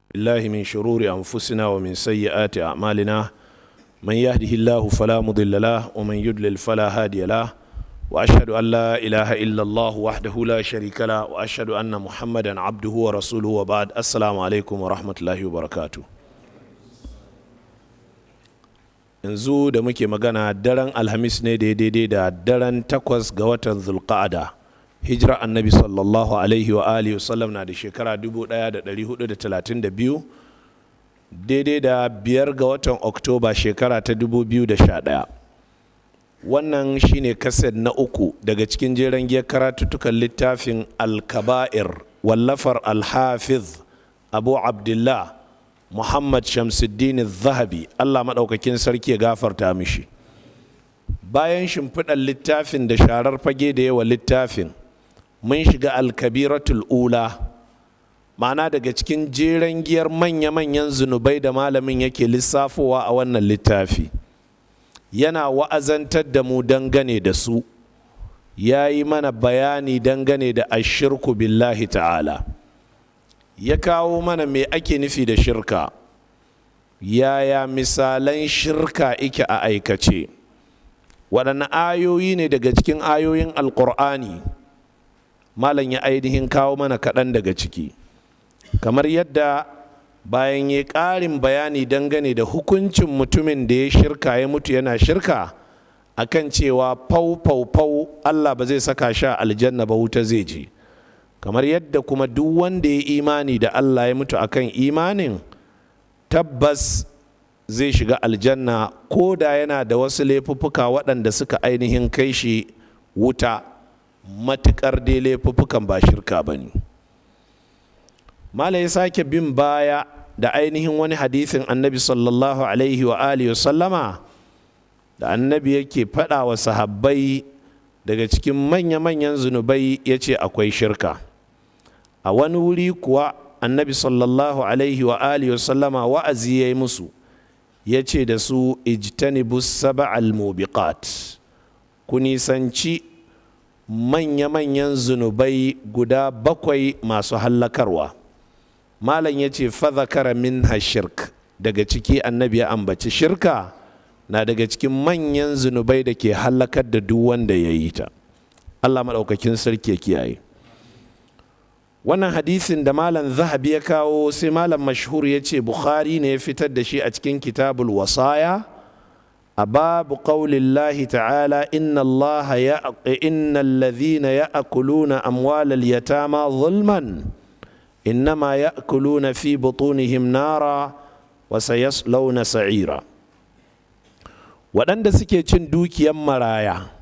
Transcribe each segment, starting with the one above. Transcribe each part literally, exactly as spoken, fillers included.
بالله من شرور أنفسنا ومن سيئات أعمالنا من يهده الله فلا مضل له ومن يضلل فلا هادي له وأشهد أن لا إله إلا الله وحده لا شريك له وأشهد أن محمدا عبده ورسوله وبعد السلام عليكم ورحمة الله وبركاته. yanzu da muke magana daren alhamis ne daidai da daren takwas ga watan zulqa'ada hijira annabi sallallahu alaihi wa alihi wasallam na da shekara dubu ɗaya da ɗari hudu da talatin da biyu daidai da biyar ga watan oktoba shekara ta dubu biyu da sha ɗaya. Wannan shine kaset na uku daga cikin jeren giyar karatuttukan littafin al-kaba'ir wallafar al-hafiz abu abdullah Muhammad Shamsuddin Zahabi, Allah maɗaukakin sarki ya gafarta mishi. Bayan shimfiɗar littafin da sharar fage da yawa littafin, mun shiga alkabiratul ula, ma'ana daga cikin jeren giyar manya-manyan zunubai da malamin yake lissafowa a wannan littafi. Yana wa'azantar da mu dangane da su, ya yi mana bayani dangane da ashirku billahi ta'ala. Ya kawo mana me ake nufi da shirka, yaya misalan shirka ike a aikace, waɗanne ayoyi ne daga cikin ayoyin alƙur'ani malam ya ainihin kawo mana kaɗan daga ciki, kamar yadda bayan ya ƙarin bayani dangane da hukuncin mutumin da ya shirka ya mutu yana shirka akan cewa fau fau fau Allah ba zai saka sha aljanna ba, wuta zai je. Kamar yadda kuma duk wanda ya imani da Allah ya mutu akan imanin tabbas zai shiga aljanna ko da yana da wasu laifuffuka waɗanda suka ainihin kai shi wuta, matuƙar dai laifuffukan ba shirka ba ne. Malam ya sake bin baya da ainihin wani hadisin annabi sallallahu alaihi wa alihi wa sallama da annabi yake faɗa wa sahabbai daga cikin manya-manyan zunubai ya ce akwai shirka. A wani wuri kuwa annabi sallallahu alaihi wa alihi wasallama wa'azi ya yi musu, ya ce da su ijtanibu sab'al mubiqat, ku nisanci manya-manyan zunubai guda bakwai masu hallakarwa. Malam ya ce fadhakara minha shirk, daga ciki annabi ya ambaci shirka na daga cikin manyan zunubai da ke hallakar da duk wanda ya yi ta. Allah maɗaukakin sarki ya kiyaye. Wannan hadisin da malam Zahabi ya kawo sai malam mashhur ya ce Bukhari ne ya fitar da shi a cikin kitabul wasaya a babu qaulillahi ta'ala inna allaha ya innal ladhina ya'kuluna amwalal yatama zulman innama ya'kuluna fi butunihim nara wa sayaslawna sa'ira. Waɗanda suke cin dukiyar maraya,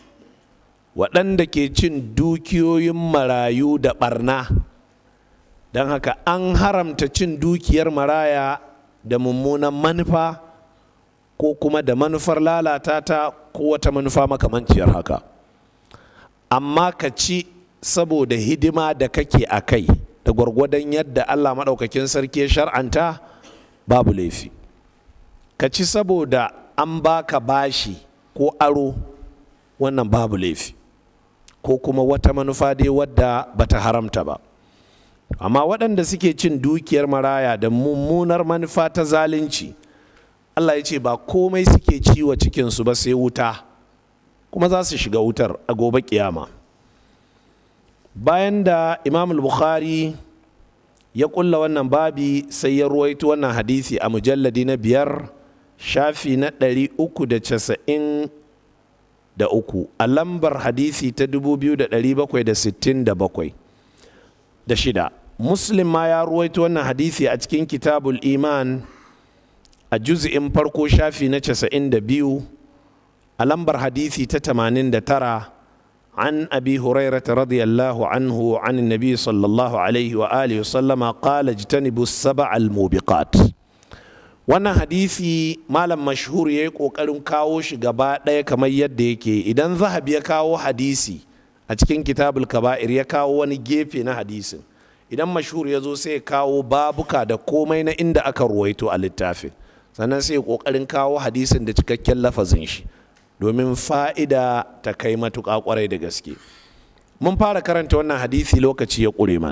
waɗanda ke cin dukiyoyin marayu da ɓarna, don haka an haramta cin dukiyar maraya da mummunan manufa ko kuma da manufar lalata ta ko wata manufa makamanciyar haka, amma ka ci saboda hidima da kake a kai da gwargwadon yadda Allah maɗaukakin sarki ya shar'anta babu laifi. Ka ci saboda an baka bashi ko aro, wannan babu laifi, ko kuma wata manufa dai wadda bata haramta ba. Amma waɗanda suke cin dukiyar maraya da mummunar manufa ta zalunci, Allah ya ce ba komai suke ci wa cikinsu ba sai wuta, kuma za su shiga wutar a gobe kiyama. Bayan da Imam al-Bukhari ya kulla wannan babi sai ya ruwaito wannan hadisi a mujalladi na biyar shafi na ɗari uku da casa'in da uku a lambar hadisi ta dubu biyu da ɗari bakwai da sittin da bakwai da shida. Muslim ma ya ruwaito wannan hadisi a cikin kitabul iman a juz'in farko shafi na casa'in da biyu a lambar hadisi ta tamanin da tara an abi hurairah radiyallahu anhu an nabi sallallahu alaihi wa alihi wasallama qala ijtanibu sab'al mubiqat. Wannan hadisi malam mashhur ya yi ƙoƙarin kawo shi gaba ɗaya kamar yadda yake. Idan Zahabi ya kawo hadisi a cikin kitabul kaba'ir ya kawo wani gefe na hadisin, idan mashhur ya zo sai ya kawo babuka da komai na inda aka ruwaito a littafin, sannan sai ya ƙoƙarin kawo hadisin da cikakken lafazin shi domin fa'ida ta kai matuƙa ƙwarai da gaske. Mun fara karanta wannan hadisi lokaci ya ƙure mana.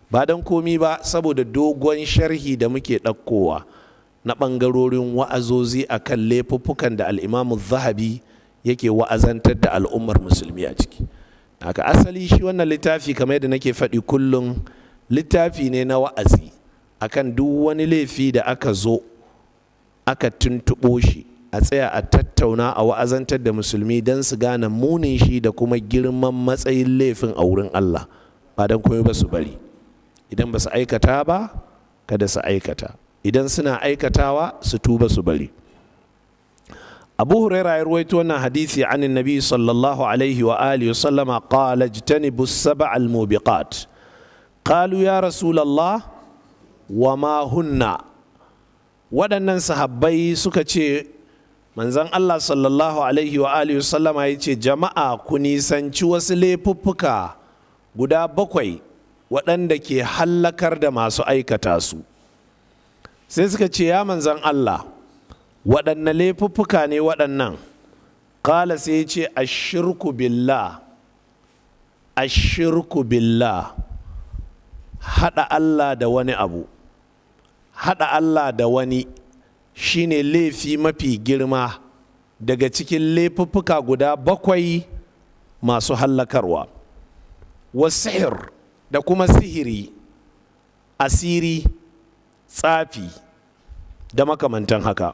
ba don komi ba saboda dogon sharhi da muke ɗaukowa na ɓangarorin wa'azozi a kan laifuffukan da al'imamu zahabi yake wa'azantar da al'ummar musulmi a ciki. Haka asali shi wannan littafi kamar yadda nake faɗi kullum littafi ne na wa'azi akan duk wani laifi da aka zo aka tuntuɓo shi a tsaya a tattauna a wa'azantar da musulmi don su gane munin shi da kuma girman matsayin laifin a wurin Allah, ba don komai ba su bari. Idan ba su aikata ba kada su aikata, idan suna aikatawa su tuba su bari. Abu Huraira ya rawaito wannan hadisi an annabi sallallahu alaihi wa alihi wasallama qala ijtanibu as-sab'a al-mubiqat qalu ya rasulullah wa ma hunna. Waɗannan sahabbai suka ce manzon Allah sallallahu alaihi wa alihi wasallama ya ce jama'a ku nisanci wasu laifuffuka guda bakwai waɗanda ke hallakar da masu aikata su. Sai suka ce ya manzon Allah waɗanne laifuffuka ne waɗannan? Kala sai ya ce ashirku billah, ashirku billah, haɗa Allah da wani abu. Haɗa Allah da wani shine laifi mafi girma daga cikin laifuffuka guda bakwai masu hallakarwa. Wasihir da kuma sihiri, asiri, tsafi da makamantan haka.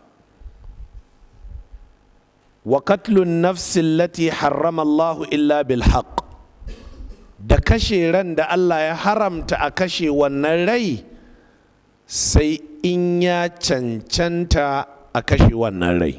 Wa qatlun nafsin lati harrama Allah illa bil haqq, da kashe ran da Allah ya haramta a kashe wannan rai sai in ya cancanta a kashe wannan rai.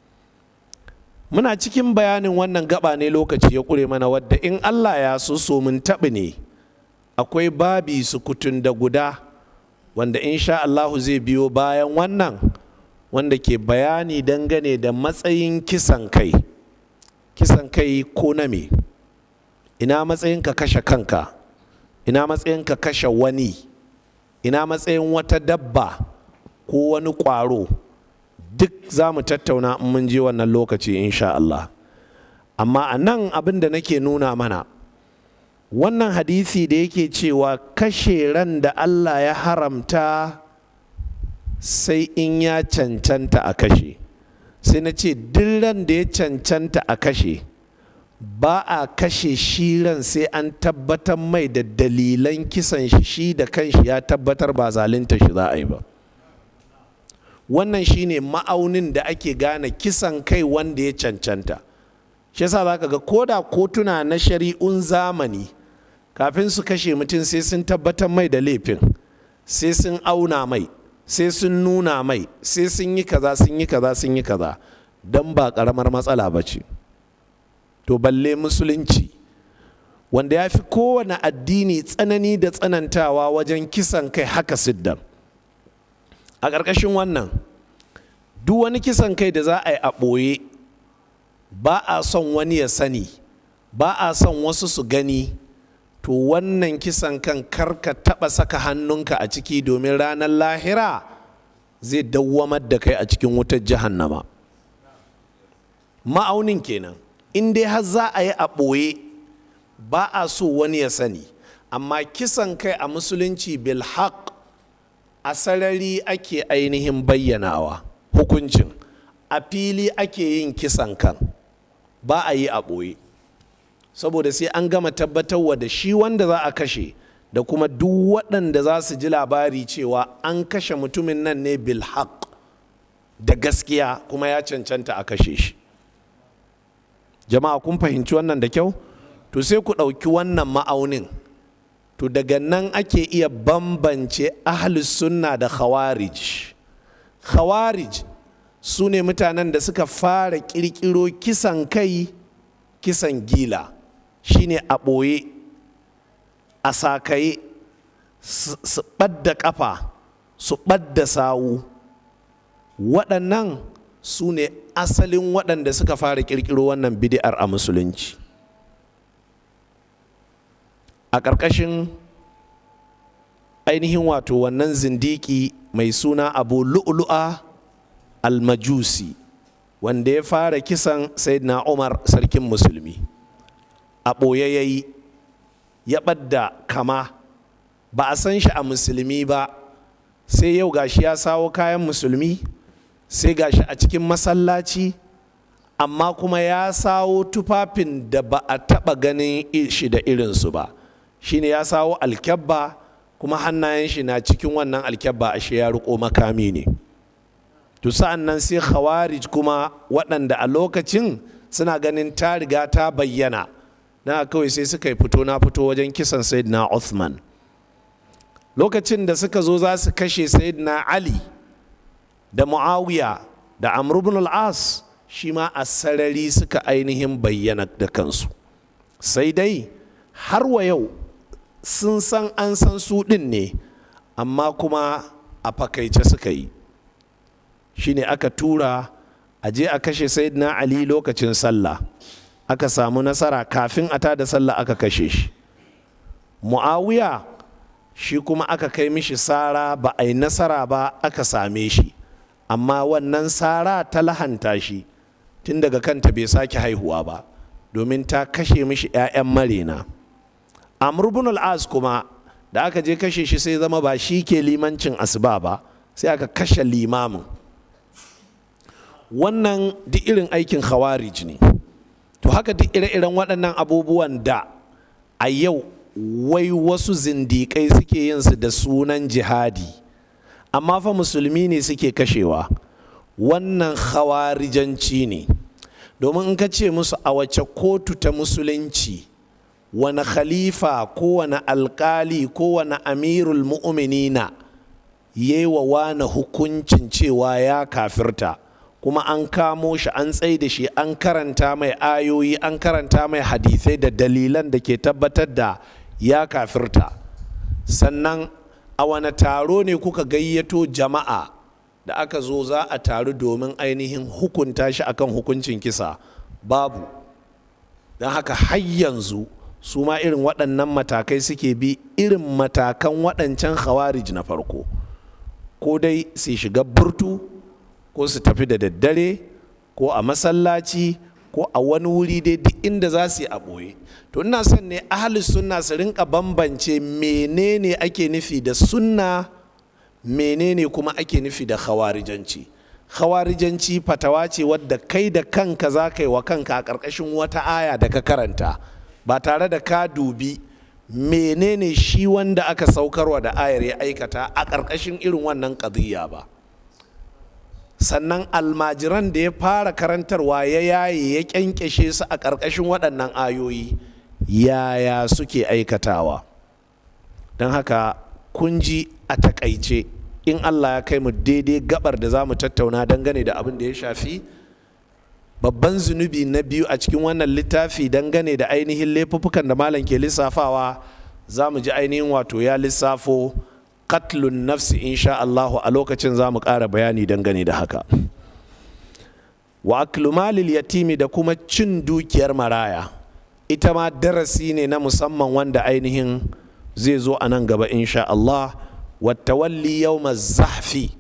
Muna cikin bayanin wannan gaba ne lokaci ya ƙure mana, wadda in Allah ya so so mun taɓi ne akwai babi sukutun da guda wanda insha Allahu zai biyo bayan wannan, wanda ke bayani dangane da matsayin kisan kai. Kisan kai ko na me? Ina matsayin ka kashe kanka? Ina matsayin ka kashe wani? Ina matsayin wata dabba ko wani ƙwaro? Duk za mu tattauna in mun je wannan lokaci insha Allah. Amma a nan abin da nake nuna mana, wannan hadisi da yake cewa kashe ran da Allah ya haramta sai in ya cancanta a kashe, sai na ce duk ran da ya cancanta a kashe ba a kashe shi ran sai an tabbatar mai da dalilan kisan shi shi da kanshi ya tabbatar ba zalunta shi za a yi ba. Wannan shine ma'aunin da ake gane kisan kai wanda ya cancanta. Shi yasa zaka ga koda kotuna na shari'un zamani kafin su kashe mutum sai sun tabbatar mai da laifin, sai sun auna mai, sai sun nuna mai, sai sun yi kaza sun yi kaza sun yi kaza, don ba karamar matsala ba ce. To balle musulunci wanda ya fi kowane addini tsanani da tsanantawa wajen kisan kai haka siddan. A ƙarƙashin wannan duk wani kisan kai da za a yi a ɓoye, ba a son wani ya sani, ba a son wasu su gani, to wannan kisan kan karka taɓa saka hannunka a ciki, domin ranar lahira zai dawwamar da kai a cikin wutar jahannama. Ma'aunin kenan, in dai har za a yi a ɓoye ba a so wani ya sani, amma kisan kai a musulunci bil haq a sarari ake ainihin bayyanawa hukuncin, a fili ake yin kisan kan, ba a yi a ɓoye, saboda sai an gama tabbatarwa da shi wanda za a kashe da kuma duk waɗanda za su ji labari cewa an kashe mutumin nan ne bil haq, da gaskiya kuma ya cancanta a kashe shi. Jama'a kun fahimci wannan da kyau? To sai ku ɗauki wannan ma'aunin, to daga nan ake iya bambance ahlus sunna da khawarij. Khawarij su ne mutanen da suka fara ƙirƙiro kisan kai, kisan gila, shine a ɓoye, a sakaye, su ɓadda ƙafa, su ɓadda sawu. Waɗannan su ne asalin waɗanda suka fara ƙirƙiro wannan bid'ar a musulunci. A ƙarƙashin ainihin wato wannan zindiki mai suna Abu Lu'lu'a al-Majusi, wanda ya fara kisan Sayyidina Umar sarkin musulmi, a ɓoye ya yi, ya ɓadda kama, ba a san shi a musulmi ba, sai yau gashi ya sawo kayan musulmi, sai gashi a cikin masallaci, amma kuma ya sawo tufafin da ba a taɓa ganin shi da irinsu ba. Shine ya sawo alkyabba, kuma hannayen shi na cikin wannan alkyabba ashe ya riko makami ne. To sa'an nan sai khawarij kuma waɗanda a lokacin suna ganin ta riga ta bayyana, na kawai sai suka yi fito na fito wajen kisan Sayyidina Uthman. Lokacin da suka zo za su kashe Sayyidina Ali da Muawiya da Amr ibn al-As, shi ma a sarari suka ainihin bayyana da kansu. Sai dai har wa yau sun san an san su ɗin ne, amma kuma a fakaice suka yi. Shine aka tura a je a kashe Sayyidina Ali lokacin sallah, aka samu nasara, kafin a tada sallah aka kashe shi. Muawiya shi kuma aka kai mishi sara, ba a yi nasara ba, aka same shi, amma wannan sara ta lahanta shi tun daga kanta bai sake haihuwa ba, domin ta kashe mishi 'ya'yan marena. Amr ibn al-As kuma da aka je kashe shi sai zama ba shi ke limancin asuba ba, sai aka kashe limamin. Wannan duk irin aikin khawarij ne. To haka duk ire-iren waɗannan abubuwan da a yau wai wasu zindiƙai suke yin su da sunan jihadi, amma fa musulmi ne suke kashewa, wannan khawarijanci ne. Domin in ka ce musu a wace kotu ta musulunci wani khalifa ko wani alkali ko wani amirul mu'minina yayi wa wani hukuncin cewa ya kafirta, kuma an kamo shi an tsaye da shi an karanta mai ayoyi an karanta mai hadisai da dalilan da ke tabbatar da ya kafirta, sannan a wani taro ne kuka gayyato jama'a da aka zo za a taru domin ainihin hukunta shi akan hukuncin kisa? Babu. Don haka har yanzu su ma irin waɗannan matakai suke bi, irin matakan waɗancan khawarij na farko, ko dai su shiga burtu, ko su tafi da daddare, ko a masallaci, ko a wani wuri dai duk inda za su yi a ɓoye. To ina son ne ahlus sunna su rinka bambance menene ake nufi da sunna, menene kuma ake nufi da khawarijanci. Khawarijanci fatawa ce wadda kai da kanka za ka yi wa kanka a ƙarƙashin wata aya da ka karanta, ba tare da ka dubi menene shi wanda aka saukarwa da ayar ya aikata a ƙarƙashin irin wannan ƙadiyya ba. Sannan almajiran da ya fara karantarwa ya yaye ya kyankyashe su a ƙarƙashin waɗannan ayoyi, yaya suke aikatawa. Don haka kun ji a takaice, in Allah ya kai mu daidai gabar da za mu tattauna dangane da abin da ya shafi babban zunubi na biyu a cikin wannan littafi dangane da ainihin laifuffukan da malam ke lissafawa, za mu ji ainihin wato ya lissafo qatlun nafsi, insha Allahu a lokacin za mu ƙara bayani dangane da haka. Wa aklu malil yatimi, da kuma cin dukiyar maraya, ita ma darasi ne na musamman wanda ainihin zai zo a nan gaba insha Allah. Wa tawalli yawma zahfi,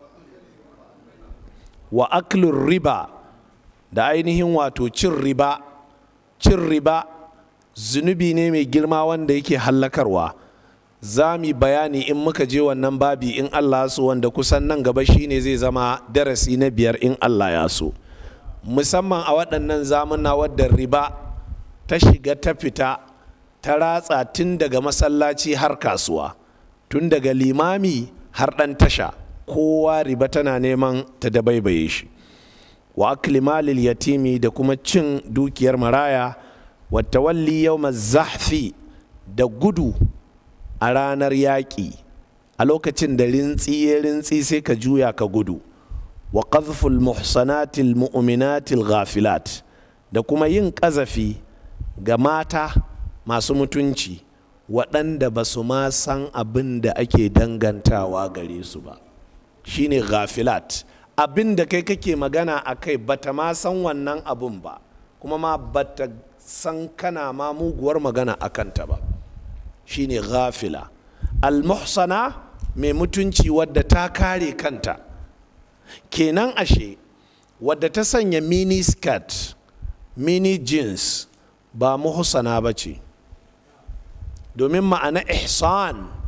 wa aklu riba, da ainihin wato cin riba. Cin riba zunubi ne mai girma wanda yake hallakarwa. Za mu bayani in muka je wannan babi in Allah ya so, wanda kusan nan gaba shine zai zama darasi na biyar in Allah ya so. Musamman a waɗannan zamuna wadda riba ta shiga ta fita, ta ratsa tun daga masallaci har kasuwa, tun daga limami har ɗan tasha, kowa riba tana neman ta dabaibaye shi. Wa akli malil yatimi, da kuma cin dukiyar maraya. Wa tawalli yawma zahfi, da gudu a ranar yaƙi, a lokacin da rintsi ya rintsi sai ka juya ka gudu. Wa qadhful muhsanatil mu'minatil ghafilat, da kuma yin ƙazafi ga mata masu mutunci waɗanda ba su ma san abin da ake dangantawa gare su ba, shine ghafilat. Abin da kai kake magana a kai bata ma san wannan abin ba, kuma ma bata san kana ma muguwar magana a kanta ba, shine ghafila. Al-muhsana, mai mutunci wadda ta kare kanta. Kenan ashe wadda ta sanya mini skirt, mini jeans, ba muhsana ba ce, domin ma'ana ihsan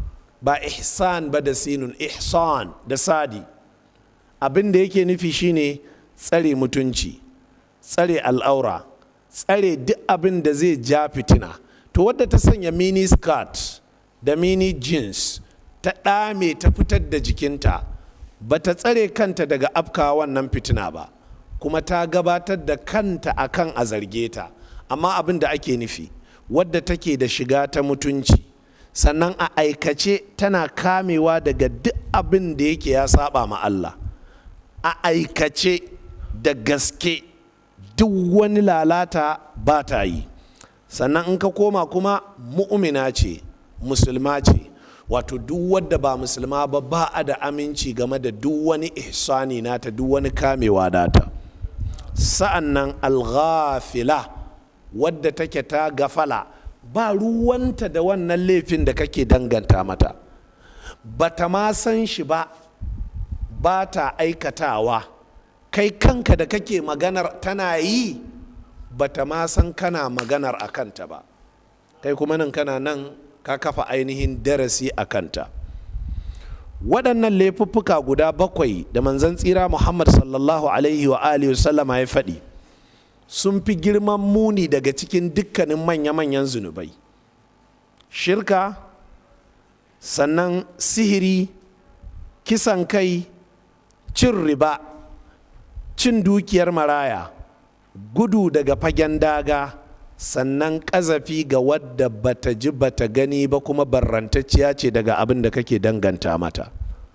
ba ihsan ba da sinun, ihsan da sadi. Abin da yake nufi shine tsare mutunci, tsare al'aura, tsare duk abin da zai ja fitina. To wadda ta sanya mini skirt da mini jeans ta ɗame ta fitar da jikinta, ba ta tsare kanta daga afka wannan fitina ba, kuma ta gabatar da kanta akan a zarge ta. Amma abin da ake nufi, wadda take da shiga ta mutunci, sannan a aikace tana kamewa daga duk abin da yake ya saba ma Allah, a aikace da gaske duk wani lalata ba ta yi. Sannan in ka koma kuma mu'mina ce, musulma ce, wato duk wadda ba musulma ba ba a da aminci game da duk wani ihsani nata, duk wani kamewa nata. Sa'an nan al-ghafila, wadda take ta gafala, ba ruwanta da wannan laifin da kake danganta mata, ba ta ma san shi ba, ba ta aikatawa. Kai kanka da kake maganar tana yi, ba ta ma san kana maganar a kanta ba, kai kuma nan kana nan ka kafa ainihin darasi a kanta. Waɗannan laifuffuka guda bakwai da manzon tsira Muhammad sallallahu alaihi wa alihi wasallama ya faɗi sun fi girman muni daga cikin dukkanin manya-manyan zunubai. Shirka, sannan sihiri, kisan kai, cin riba, cin dukiyar maraya, gudu daga fagen daga, sannan ƙazafi ga wadda bata ji bata gani ba kuma barrantacciya ce daga abin da kake danganta mata.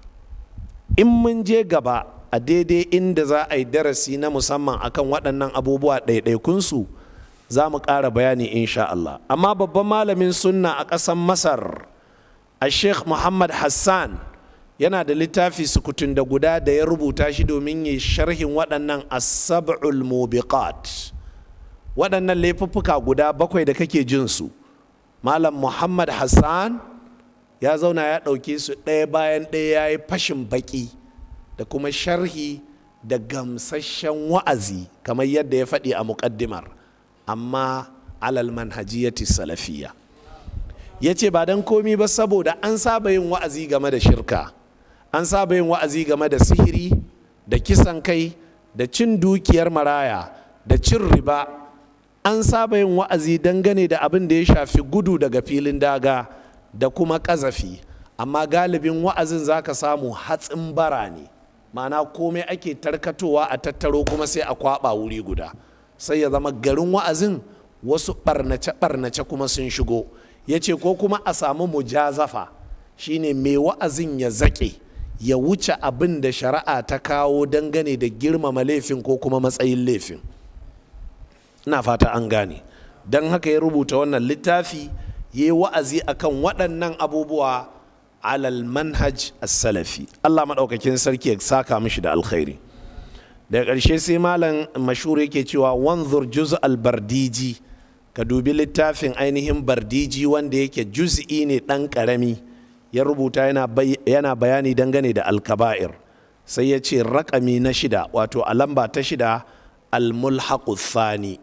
In mun je gaba a daidai inda za a yi darasi na musamman akan waɗannan abubuwa ɗaiɗaikunsu, za mu ƙara bayani insha Allah. Amma babban malamin sunna a ƙasar Masar, Ash-Sheikh Muhammad Hassan, yana da littafi sukutun da guda da ya rubuta shi domin yi sharhin waɗannan as-sab'ul mubiqat, waɗannan laifuffuka guda bakwai da kake jin su. Malam Muhammad Hassan ya zauna ya ɗauke su ɗaya bayan ɗaya, ya yi fashin baƙi da kuma sharhi da gamsasshen wa'azi kamar yadda ya faɗi a muƙaddimar, amma alal manhajiyati salafiyya. Ya ce ba don komi ba saboda an saba yin wa'azi game da shirka, an saba yin wa'azi game da sihiri da kisan kai da cin dukiyar maraya da cin riba, an saba yin wa'azi dangane da abin da ya shafi gudu daga filin daga da kuma ƙazafi, amma galibin wa'azin za ka samu hatsin bara ne, ma'ana komai ake tarkatowa a tattaro kuma sai a kwaɓa wuri guda, sai ya zama garin wa'azin wasu ɓarnace-ɓarnace kuma sun shigo. Ya ce ko kuma a samu mujazafa, shine mai wa'azin ya zaƙe ya wuce abin da shari'a ta kawo dangane da girmama laifin ko kuma matsayin laifin. Ina fata an gane. Don haka ya rubuta wannan littafi, ya yi wa'azi akan waɗannan abubuwa alal manhaj as-salafi. Allah maɗaukakin sarki ya saka mishi da alkhairi. Daga ƙarshe sai malam mashhur yake cewa wanzur juz al-bardiji, ka dubi littafin ainihin bardiji wanda yake juz'i ne ɗan ƙarami, ya rubuta yana bayani dangane da al-kaba'ir. Sai ya ce raƙami na shida, wato a lamba ta shida, al-mulhaqu thani.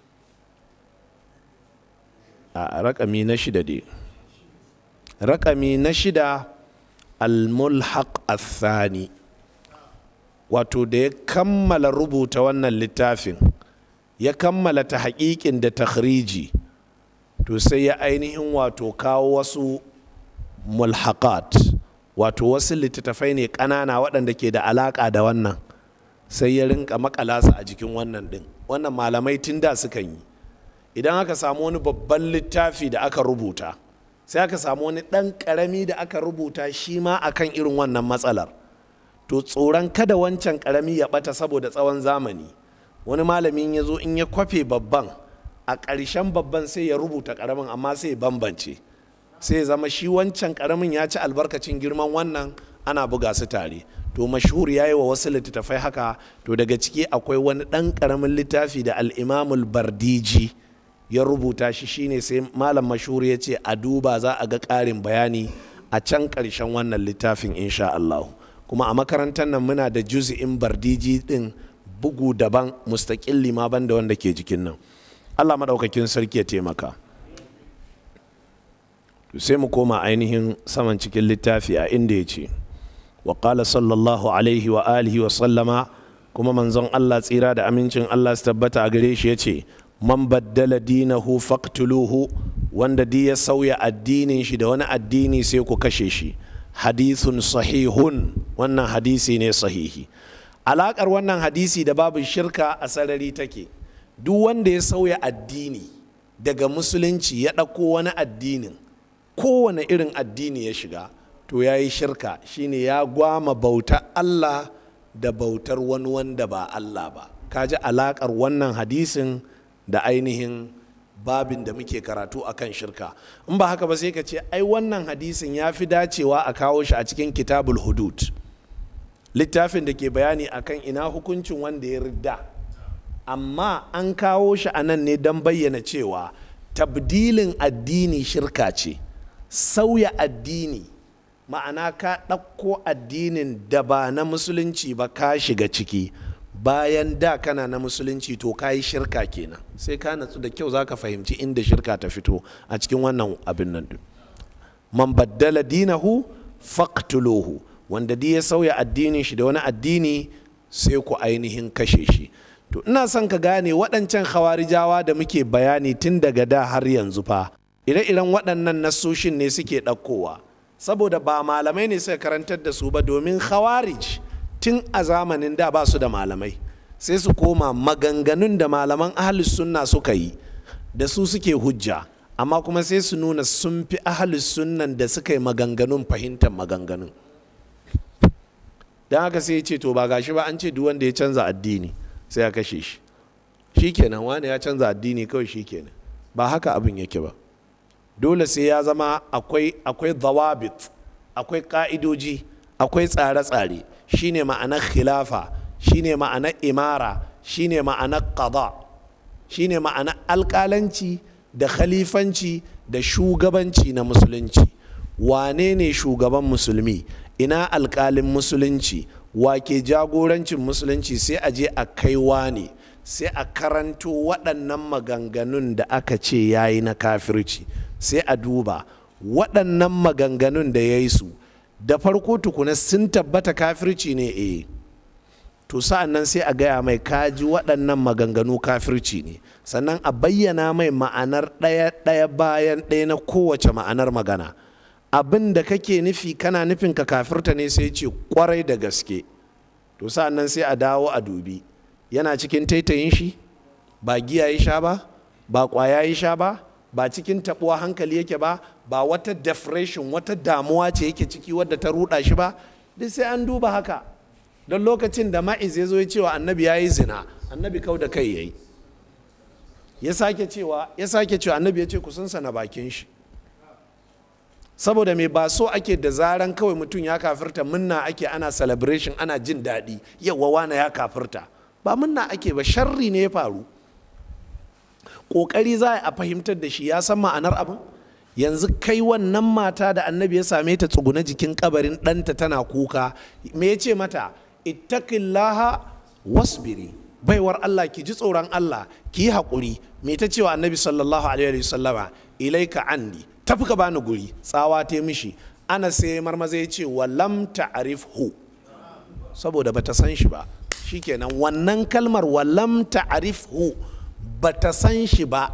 A raƙami na shida dai, raƙami na shida, al-mulhaq athani, wato da ya kammala rubuta wannan littafin, ya kammala ta haƙiƙin da takhriji, to sai ya ainihin wato kawo wasu mulhaqat, wato wasu littattafai ne ƙanana waɗanda ke da alaƙa da wannan, sai ya rinka makalasa a jikin wannan ɗin. Wannan malamai tun da sukan yi, idan aka samu wani babban littafi da aka rubuta, sai aka samu wani ɗan ƙarami da aka rubuta shi ma akan irin wannan matsalar, to tsoron kada wancan ƙarami ya ɓata saboda tsawon zamani, wani malamin ya zo in ya kwafe babban, a ƙarshen babban sai ya rubuta ƙaramin, amma sai ya bambance, sai ya zama shi wancan ƙaramin ya ci albarkacin girman wannan, ana buga su tare. To mashhur ya yi wa wasu littattafai haka, to daga ciki akwai wani ɗan ƙaramin littafi da al-imamul bardiji ya rubuta shi, shine sai malam mashhur ya ce a duba za a ga ƙarin bayani a can ƙarshen wannan littafin insha Allah. Kuma a makarantar nan muna da juz'in bardiji ɗin bugu daban mustaƙilli ma banda wanda ke jikin nan. Allah maɗaukakin sarki ya taimaka. sai mu koma ainihin saman cikin littafi a inda ya ce wa qala sallallahu alaihi wa alihi wa sallama, kuma manzon Allah tsira da amincin Allah su tabbata a gare shi ya ce man baddala dinahu faqtuluhu, wanda di ya sauya addinin shi da wani addini sai ku kashe shi. Hadithun sahihun, wannan hadisi ne sahihi. Alaƙar wannan hadisi da babu shirka a sarari take. Duk wanda ya sauya addini daga musulunci ya ɗauko wani addinin, kowane irin addini ya shiga, to ya yi shirka, shine ya gwama bautar Allah da bautar wani wanda ba Allah ba. Kaji alaƙar wannan hadisin da ainihin babin da muke karatu akan shirka. In ba haka ba sai ka ce ai wannan hadisin ya fi dacewa a kawo shi a cikin kitabul hudud, littafin da ke bayani akan ina hukuncin wanda ya ridda, amma an kawo shi a nan ne don bayyana cewa tabdilin addini shirka ce. Sauya addini ma'ana ka ɗauko addinin da ba na musulunci ba ka shiga ciki, bayan da kana na musulunci, to ka yi shirka kenan. Sai ka natsu da kyau za ka fahimci inda shirka ta fito a cikin wannan abin nan. Man baddala dinahu faqtuluhu, wanda di ya sauya addinin shi da wani addini sai ku ainihin kashe shi. To ina son ka gane waɗancan khawarijawa da muke bayani tun daga da har yanzu fa ire-iren waɗannan nasoshin ne suke ɗaukowa, saboda ba malamai ne suka karantar da su ba, domin khawarij tun a zamanin da ba su da malamai, sai su koma maganganun da malaman ahlus sunna suka yi da su suke hujja, amma kuma sai su nuna sun fi ahlus sunnan da suka yi maganganun fahimtar maganganun. Don haka sai ya ce to ba gashi ba an ce duk wanda ya canza addini sai ya kashe shi, shikenan wani ya canza addini kawai shikenan. Ba haka abin yake ba. Dole sai ya zama akwai akwai dawabit, akwai ka'idoji, akwai tsare-tsare. Shine ma'anar khilafa, shine ma'anar imara, shine ma'anar qada, shine ma'anar alƙalanci da khalifanci da shugabanci na musulunci. Wane ne shugaban musulmi? Ina alƙalin musulunci? Wake jagorancin musulunci? Sai a je a kai wane, sai a karanto waɗannan maganganun da aka ce yayi na kafirci, sai a duba waɗannan maganganun da ya yi su da farko tukuna sun tabbata kafirci ne, eh to sa'an nan sai a gaya mai kaji waɗannan maganganu kafirci ne, sannan a bayyana mai ma'anar ɗaya ɗaya bayan ɗaya na kowace ma'anar magana. Abin da kake nufi kana nufin ka kafirta ne, sai ce kwarai da gaske. To sa'an nan sai a dawo a dubi yana cikin taitayin shi, ba giya ya sha ba, ba kwaya ya sha ba, ba cikin tabuwa hankali yake ba, ba wata depression, wata damuwa ce yake ciki wadda ta ruɗa shi ba. Duk sai an duba haka. Don lokacin da ma'iz ya zo ya cewa annabi ya yi zina, annabi kau da kai ya yi, ya sake cewa ya sake cewa annabi ya ce ku sunsana bakin shi, saboda mai ba so ake da zaran kawai mutum ya kafirta munna ake, ana celebration, ana jin daɗi, yawa wana ya kafirta. Ba munna ake ba, sharri ne ya faru. Ƙoƙari za a fahimtar da shi ya san ma'anar abin. Yanzu kai wannan mata da annabi ya same ta tsuguna jikin kabarin ɗanta tana kuka, me ya ce mata? Ittaqillaha wasbiri, baiwar Allah ki ji tsoron Allah, ki yi haƙuri. Me ta cewa annabi sallallahu alaihi wasallama? Ilaika anni, tafi ka bani guri. Tsawa ta mishi. Ana sai marmaza ya ce wa lam ta'rifhu, saboda bata san shi ba. Shikenan wannan kalmar wa lam ta'rifhu, bata san shi ba,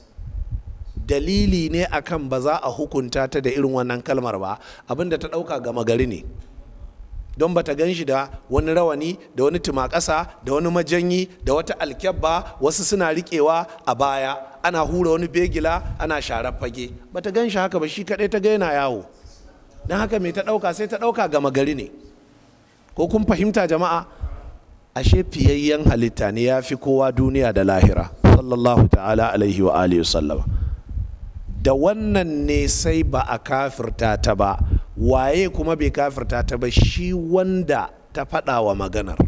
dalili ne akan ba za a hukunta ta da irin wannan kalmar ba. Abinda ta ɗauka gama gari ne, don bata gan shi da wani rawani, da wani tumakasa, da wani majanyi, da wata alkyabba, wasu suna riƙewa a baya, ana hura wani begila, ana sharar fage. Bata gan shi haka ba, shi kaɗai ta ga yana yawo. Don haka mai ta ɗauka? Sai ta ɗauka gama gari ne. Ko kun fahimta jama'a? Ashe fiyayyen halitta ne, ya fi kowa duniya da lahira, sallallahu ta'ala alaihi wa alihi wasallama. Da wannan ne sai ba a kafirta ta ba. Waye kuma bai kafirta ta ba? Shi wanda ta faɗa wa maganar.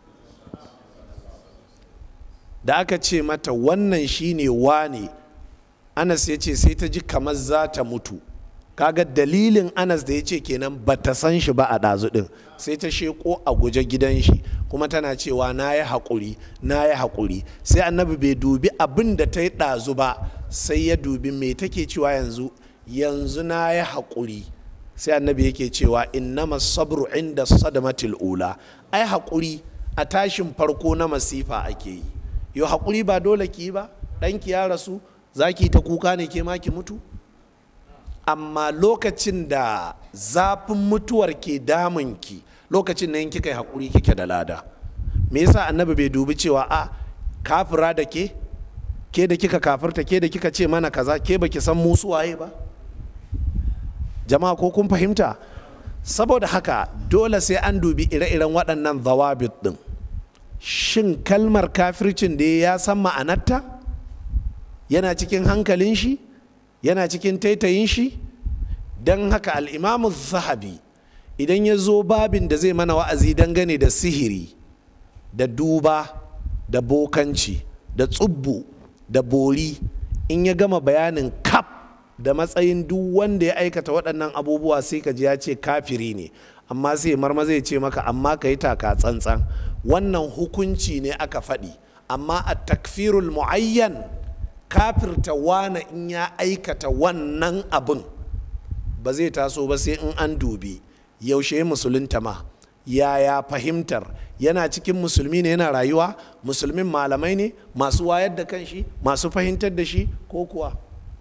Da aka ce mata wannan shine wane, Anas ya ce sai ta ji kamar za ta mutu. Kaga dalilin Anas da ya ce kenan ba ta san shi ba a ɗazu ɗin, sai ta sheko a guje gidan shi, kuma tana cewa na yi haƙuri, na yi haƙuri. Sai annabi bai dubi abin da ta yi ɗazu ba, sai ya dubi me take cewa yanzu. yanzu na yi haƙuri, sai annabi yake cewa innama sabru inda sadamatil ula, ai haƙuri a tashin farko na masifa ake yi. Yau haƙuri ba dole ki ba, ɗanki ya rasu za ki ta kuka ne ke ma ki mutu? Amma lokacin da zafin mutuwar ke damunki, lokacin nan kika yi haƙuri kike da lada. Me yasa annabi bai dubi cewa a kafira da ke ke da kika kafirta, ke da kika ce mana kaza, ke baki san musu waye ba? Jama'a ko kun fahimta? Saboda haka dole sai an dubi ire-iren waɗannan zawabit ɗin. Shin kalmar kafircin da ya san ma'anarta? Yana cikin hankalin shi? Yana cikin taitayin shi? Don haka al'imamu zahabi idan ya zo babin da zai mana wa'azi dangane da sihiri, da duba, da bokanci, da tsubbu, da bori, in ya gama bayanin kaf da matsayin duk wanda ya aikata waɗannan abubuwa sai ka ji ya ce kafiri ne, amma sai marma zai ce maka amma ka yi taka tsantsan, wannan hukunci ne aka faɗi, amma a takfirul mu'ayyan kafirta wane in ya aikata wannan abin ba zai taso ba sai in an dubi yaushe musulunta ma, yaya fahimtar, yana cikin musulmi ne yana rayuwa, musulmin malamai ne masu wayar da kan shi, masu fahimtar da shi ko kuwa.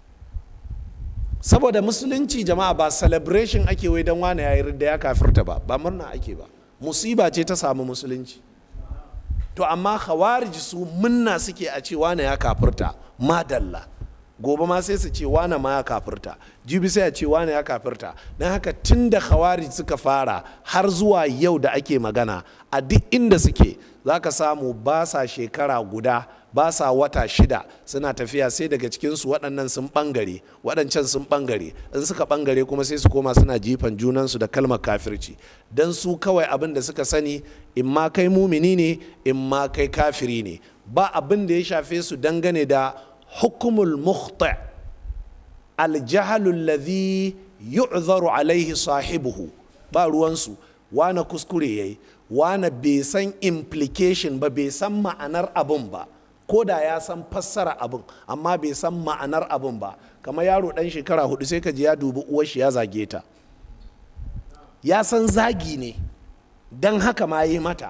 Saboda musulunci jama'a ba celebration ake wai don wane yayi da ya kafirta ba, ba murna ake ba, musiba ce ta samu musulunci. To amma khawarij su munna suke a ce wane ya kafirta, madalla, gobe ma sai su ce wane ma ya kafirta, jibi sai a ce wane ya kafirta. Don haka tun da khawarij suka fara har zuwa yau da ake magana, a duk inda suke za ka samu ba sa shekara guda, ba sa wata shida suna tafiya sai daga cikinsu waɗannan sun ɓangare, waɗancan sun ɓangare, in suka ɓangare kuma sai su koma suna jifan junansu da kalmar kafirci, don su kawai abin da suka sani in ma kai mumini ne in ma kai kafiri ne, ba abin da ya shafe su dangane da hukumul mukhta, aljahalu alladhi yu'zaru alaihi sahibuhu, ba ruwansu wane kuskure yayi, wane bai san implication ba, bai san ma'anar abin ba, ko da ya san fassara abin amma bai san ma'anar abin ba. Kamar yaro ɗan shekara hudu sai ka ji ya dubi uwar shi ya zage ta, ya san zagi ne don haka ma yi mata,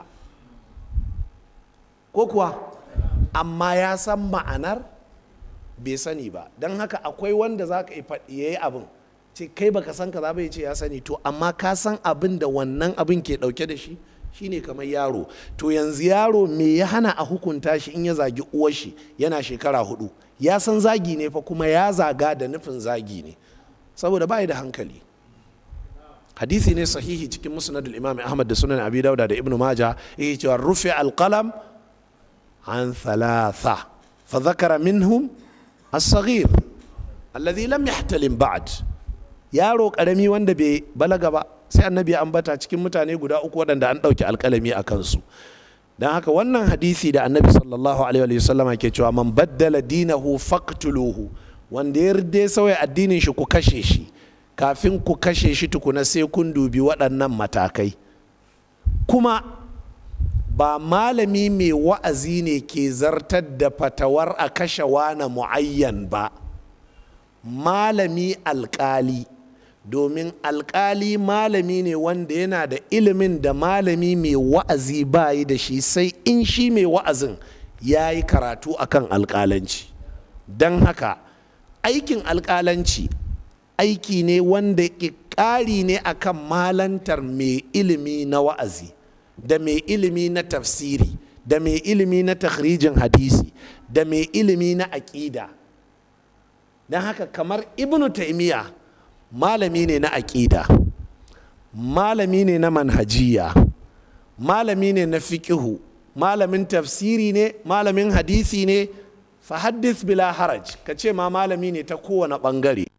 ko kuwa, amma ya san ma'anar bai sani ba. Don haka akwai wanda za ka yi abin ce kai baka san ka za bai ce ya sani, to amma ka san abin da wannan abin ke ɗauke da shi, shine kamar yaro. To yanzu yaro me ya hana a hukunta shi in ya zagi uwar shi yana shekara hudu? Ya san zagi ne fa, kuma ya zaga da nufin zagi ne, saboda bai da hankali. Hadisi ne sahihi cikin musnadul imam Ahmad da sunan Abi Dauda da Ibn Majah, yake cewa rufi alqalam an thalatha fa dhakara minhum as-saghir alladhi lam yahtalim ba'd, yaro karami wanda bai balaga ba, sai annabi ya ambata cikin mutane guda uku waɗanda an ɗauki alƙalami a kansu. Don haka wannan hadisi da annabi sallallahu alaihi wa sallama ke cewa man baddala dinahu faqtuluhu, wanda ya ride sauya addinin shi ku kashe shi, kafin ku kashe shi tukuna sai kun dubi waɗannan matakai. Kuma ba malami mai wa'azi ne ke zartar da fatawar a kashe wani mu'ayyan ba, malami alƙali, domin alƙali malami ne wanda yana da ilimin da malami mai wa'azi ba yi da shi, sai in shi mai wa'azin ya yi karatu akan alƙalanci. Don haka aikin alƙalanci aiki ne wanda ƙari ne akan malantar mai ilimi na wa'azi, da mai ilimi na tafsiri, da mai ilimi na takhrijin hadisi, da mai ilimi na aƙida. Don haka kamar Ibn Taymiyyah malami ne na aƙida, malami ne na manhajiya, malami ne na fiƙihu, malamin tafsiri ne, malamin hadisi ne, fa haddith bila haraj, ka ce ma malami ne ta kowane ɓangare.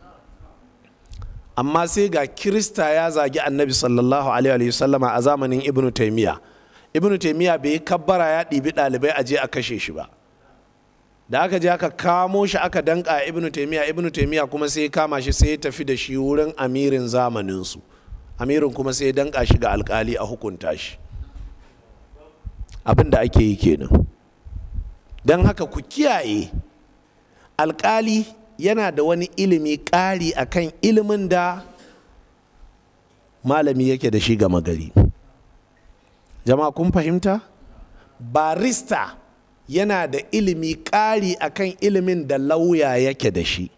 Amma sai ga Kirista ya zagi annabi sallallahu alaihi wa sallama a zamanin Ibn Taymiyyah. Ibn Taymiyyah bai kabbara ya ɗibi ɗalibai a je a kashe shi ba, da aka je aka kamo shi aka danka Ibn Taymiyyah, Ibn Taymiyyah kuma sai ya kama shi sai ya tafi da shi wurin amirin zamaninsu, amirin kuma sai ya danka shi ga alkali a hukunta shi. Abin da ake yi kenan. Don haka ku kiyaye, alkali yana da wani ilimi ƙari akan ilimin da malami yake da shi gama gari. Jama'a kun fahimta? Barista yana da ilimi ƙari akan ilimin da lauya yake da shi.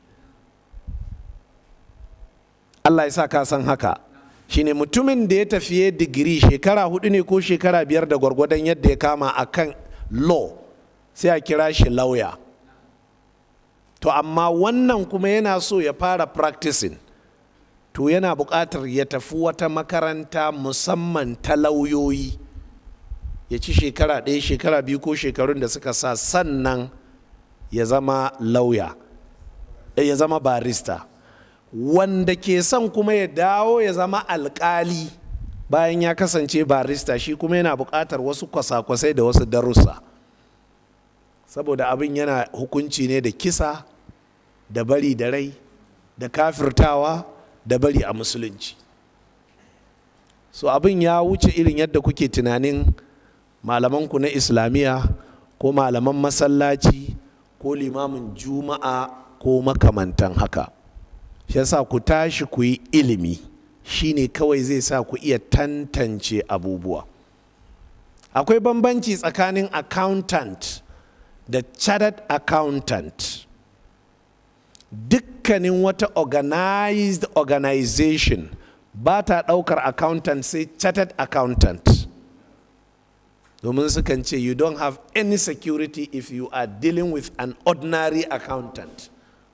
Allah ya sa ka san haka. Shine mutumin da ya tafiye digiri shekara hudu ne ko shekara biyar da gwargwadon yadda ya kama akan law, sai a kira shi lauya. To amma wannan kuma yana so ya fara practicing, to yana buƙatar ya tafi wata makaranta musamman ta lauyoyi, ya ci shekara ɗaya shekara biyu ko shekarun da suka sa sannan ya zama lauya, ya zama barista. Wanda ke son kuma ya dawo ya zama alƙali bayan ya kasance barista, shi kuma yana buƙatar wasu kwasa-kwasai da wasu darussa, saboda abin yana hukunci ne da kisa, da bari da rai, da kafirtawa, da bari a musulunci. So abin ya wuce irin yadda kuke tunanin malamanku na islamiyya ko malaman masallaci ko limamin juma'a ko makamantan haka. Shi yasa ku tashi ku yi ilimi, shine kawai zai sa ku iya tantance abubuwa. Akwai bambanci tsakanin accountant da chartered accountant. Dukkanin wata organized organization ba ta ɗaukar accountant sai chartered accountant, domin sukan ce you don't have any security if you are dealing with an ordinary accountant.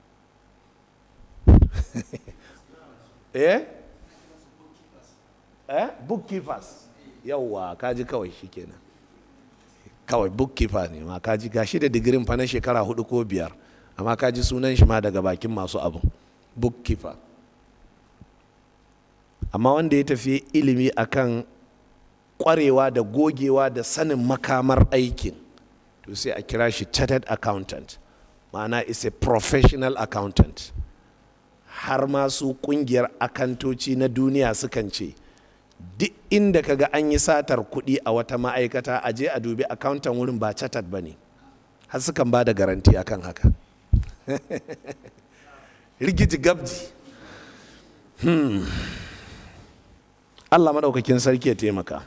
eh eh bookkeepers, yawwa kaji kawai shikenan, kawai bookkeeper ne ma, kaji gashi da digirin fa na shekara hudu ko biyar, amma kaji sunan shi ma daga bakin masu abun, bookkeeper. Amma wanda ya tafi ilimi akan kwarewa da gogewa da sanin makamar aikin, to sai a kira shi chartered accountant, ma'ana is a professional accountant. Har ma su kungiyar akantoci na duniya sukan ce duk inda kaga an yi satar kuɗi a wata ma'aikata, a je a dubi accountant wurin ba chartered ba ne, har sukan ba da garanti akan haka. Rigiji gabji. hmm. Allah maɗaukakin sarki ya taimaka.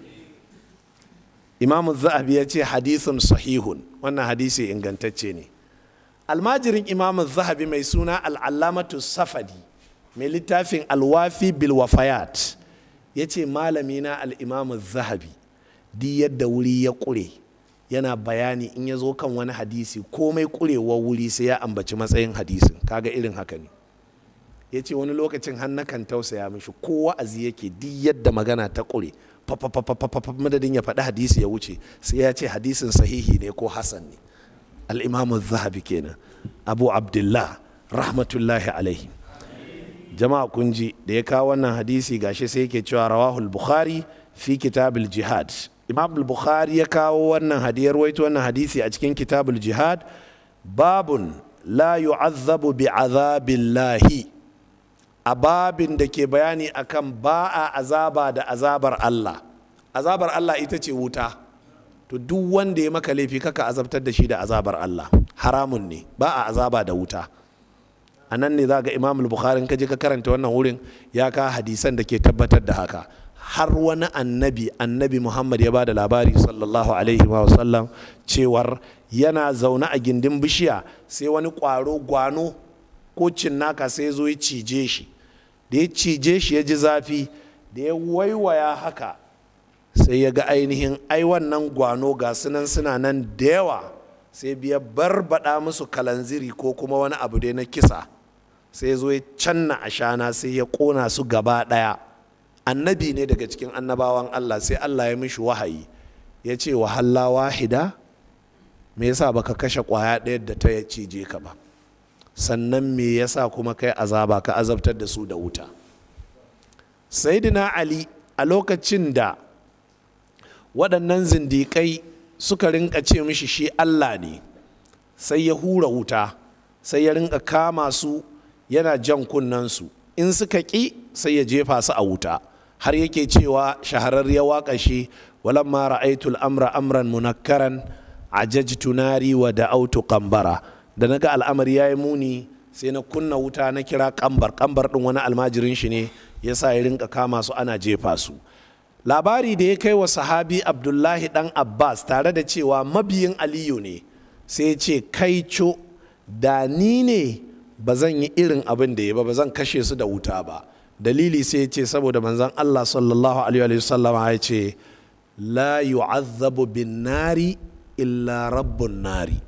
Imam Zahabi ya ce hadithun sahihun, wannan hadisi ingantacce ne. Almajirin Imam Zahabi mai suna al'allamatu Safadi, mai littafin alwafi bil wafayat, ya ce malami na al'imamu Zahabi di yadda wuri ya ƙure yana bayani in ya zo kan wani hadisi komai ƙurewa wuri sai ya ambaci matsayin hadisin. Kaga irin haka ne. Ya ce wani lokacin hannu kan tausaya mishi, ko wa'azi yake di yadda magana ta ƙure papapapapapap madadin ya faɗi hadisi ya wuce sai ya ce hadisin sahihi ne ko hasan ne. Al'imamu Zahabi kenan, Abu Abdullah rahmatullahi alaihi. Jama'a kun ji da ya kawo wannan hadisi gashi sai yake cewa rawahul Bukhari fi kitabul jihad. Imam al-Bukhari ya kawo wannan hadiyar waito wannan hadisi a cikin kitabul jihad, babun la yu'azzabu bi azabillahi, a babin da ke bayani akan ba a azaba da azabar Allah. Azabar Allah ita ce wuta. To duk wanda ya maka laifi kaka azabtar da shi da azabar Allah, haramun ne, ba a azaba da wuta. A nan ne za ga Imam al-Bukhari ka je ka karanta wannan wurin ya ka hadisan da ke tabbatar da haka. Har wani annabi, annabi Muhammad ya ba da labari sallallahu alaihi wa sallam cewar yana zaune a gindin bishiya sai wani ƙwaro gwano ko cinnaka sai zo ya cije shi. Da ya cije shi ya ji zafi, da ya waiwaya haka sai ya ga ainihin ai wannan gwano ga sunan suna nan da yawa, sai biya barbada musu kalanziri ko kuma wani abu dai na kisa, sai zo ya canna ashana sai ya kona su gaba daya. Annabi ne daga cikin annabawan Allah, sai Allah ya mishi wahayi ya ce wa halla wahida, me yasa baka kashe kwaya ɗaya da ta cije ka ba, sannan me yasa kuma kai azaba ka azabtar da su da wuta. Sayyidina Ali a lokacin da waɗannan zindiƙai suka rinka ce mishi shi Allah ne, sai ya hura wuta, sai ya rinka kama su yana jan kunnansu, in suka ƙi sai ya jefa su a wuta. Har yake cewa shahararriyar waƙa shi, walamma ra'aitul amra amran munakkaran ajajtu nari wa da'autu qambara, da naga al'amari yayi muni sai na kunna wuta na kira kambar kambar ɗin wani almajirin shi ne ya sa ya rinka kama su ana jefa su. Labari da ya kai wa sahabi Abdullahi ɗan Abbas tare da cewa mabiyin Aliyu ne, sai ya ce kai co da ni ne ba zan yi irin abin da ya ba ba zan kashe su da wuta ba. Dalili sai ya ce saboda manzon Allah sallallahu alaihi wa sallam ya ce la yu'azzabu bin nari illa rabbun nari,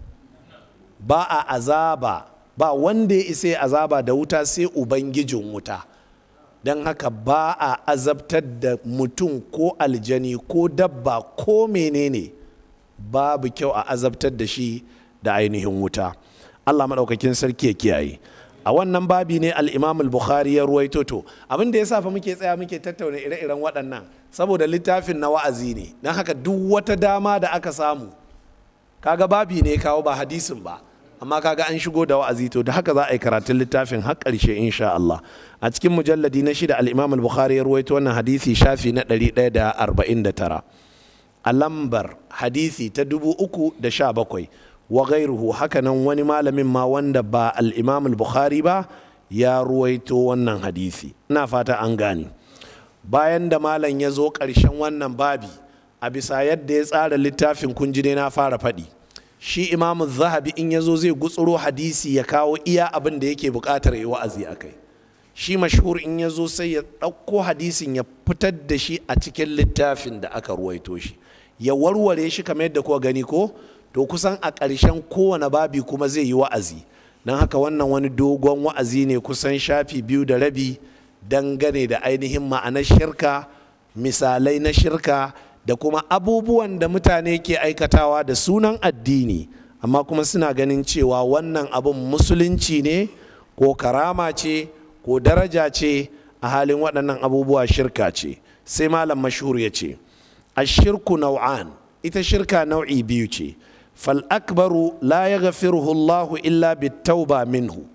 ba a azaba ba wanda ya isa azaba da wuta sai ubangijin wuta. Don haka ba a azabtar da mutum ko aljani ko dabba ko menene, babu kyau a azabtar da shi da ainihin wuta. Allah maɗaukakin sarki ya kiyaye. A wannan babi ne al-Imam al-Bukhari ya ruwaito. To abin da ya sa fa muke tsaya muke tattauna ire-iren waɗannan saboda littafin na wa'azi ne, don haka duk wata dama da aka samu, kaga babi ne kawo ba hadisin ba, amma kaga an shigo da wa'azi, to da haka za a yi karatun littafin har ƙarshe insha Allah. A cikin mujalladi na shida al-Imam al-Bukhari ya ruwaito wannan hadisi shafi na ɗari ɗaya da arba'in da tara, a lambar hadisi ta dubu uku da sha bakwai. Wa gairuhu, hakanan wani malamin ma wanda ba al-Imam al-Bukhari ba ya ruwaito wannan hadisi. Ina fata an gane. Bayan da malam ya zo ƙarshen wannan babi, a bisa yadda ya tsara littafin kun ji dai na fara faɗi, shi Imam Zahabi in ya zo zai gutsuro hadisi ya kawo iya abin da yake buƙatar yi wa'azi a kai. Shi mashhur in ya zo sai ya ɗauko hadisin ya fitar da shi a cikin littafin da aka ruwaito shi, ya warware shi kamar yadda kuka gani ko, to kusan a ƙarshen kowane babi kuma zai yi wa'azi. Don haka wannan wani dogon wa'azi ne kusan shafi biyu da rabi dangane da ainihin ma'anar shirka, misalai na shirka, da kuma abubuwan da mutane ke aikatawa da sunan addini amma kuma suna ganin cewa wannan abin musulunci ne ko karama ce ko daraja ce, a halin waɗannan abubuwa shirka ce. Sai malam mashhur ya ce ashirku nau'an, ita shirka nau'i biyu ce. Fal akbaru la yaghfiruhu Allahu illa bitauba minhu,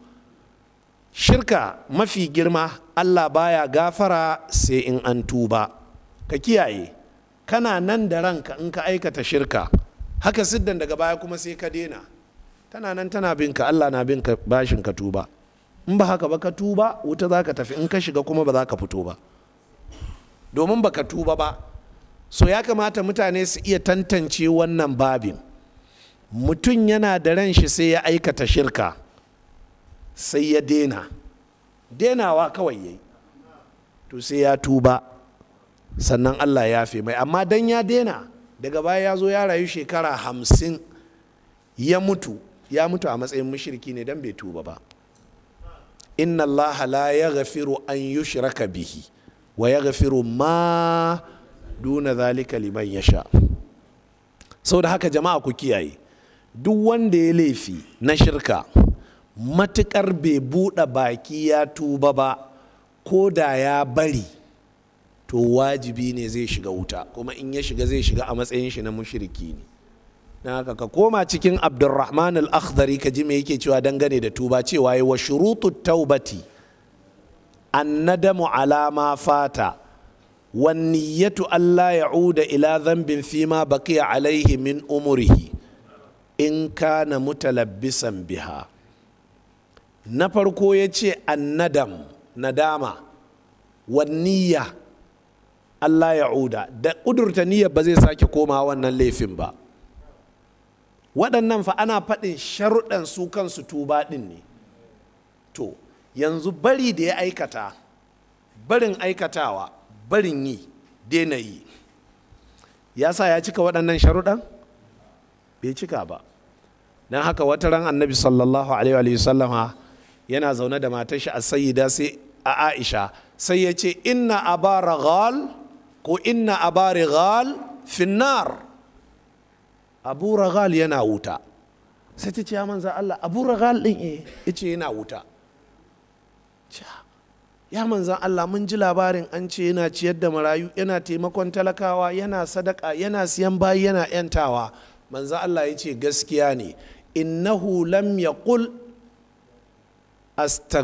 shirka mafi girma Allah baya gafara sai in an tuba. Ka kiyaye, kana nan da ranka in ka aikata shirka, haka siddan daga baya kuma sai ka dena, tana nan tana binka, Allah na binka bashin ka tuba. In ba haka ba ka tuba wuta za ka tafi, in ka shiga kuma ba za ka fito ba, domin ba ka tuba ba. So ya kamata mutane su iya tantance wannan babin. Mutum yana da ran shi sai ya aikata shirka, sai ya dena, denawa kawai yayi, to sai ya tuba sannan Allah ya fi mai. Amma dan ya dena daga baya ya zo ya rayu shekara hamsin ya mutu, ya mutu a matsayin mushriki ne dan bai tuba ba. Inna Allah la yaghfiru an yushraka bihi wa yaghfiru ma duna zalika liman yasha. Saboda haka jama'a ku kiyaye, duk wanda ya laifi na shirka matukar bai buɗe baki ya tuba ba, ko da ya bari, to wajibi ne zai shiga wuta, kuma in ya shiga zai shiga a matsayin shi na mushriki ne. Na haka ka koma cikin Abdurrahman al-Akhdari ka ji me yake cewa dangane da tuba, cewa wa shurutut taubati annadamu ala ma fata wan niyyatu alla ya'uda ila dhanbin fima baqiya alayhi min umrihi in kana mutalabbisan biha. Na farko ya ce annadam, nadama, wan niyya Allah ya'uda, da ƙudurta niyyar ba zai sake koma wannan laifin ba. Waɗannan fa ana faɗin sharuɗan su kansu tuba ɗin ne. To yanzu bari da ya aikata, barin aikatawa, barin yi, daina yi, ya sa ya cika waɗannan sharuɗan? Bai cika ba. Don haka wata ran annabi sallallahu alaihi wa sallama yana zaune da matar shi a sayyida sai a Aisha, sai ya ce inna aba raghal ko inna aba righal finnar, abu raghal yana wuta. Sai ta ce ya manza Allah, abu raghal din eh yace yana wuta. Ya manzan Allah, mun ji labarin an ce yana ciyar da marayu, yana taimakon talakawa, yana sadaka, yana siyan bayi, yana yantawa. Manzan Allah ya ce gaskiya ne, innahu lam yaqul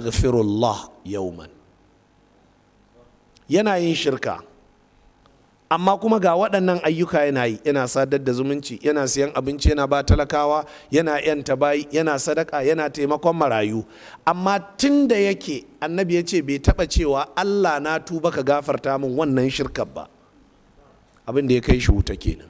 astaghfirullah yawman, yana yin shirka amma kuma ga waɗannan ayyuka yana yi, yana sadar da zumunci, yana siyan abinci, yana ba talakawa, yana yanta bayi, yana sadaka, yana taimakon marayu. Amma tun da yake annabi ya ce bai taɓa cewa Allah na tuba ka gafarta min wannan shirkar ba, abin da ya kai shi wuta kenan.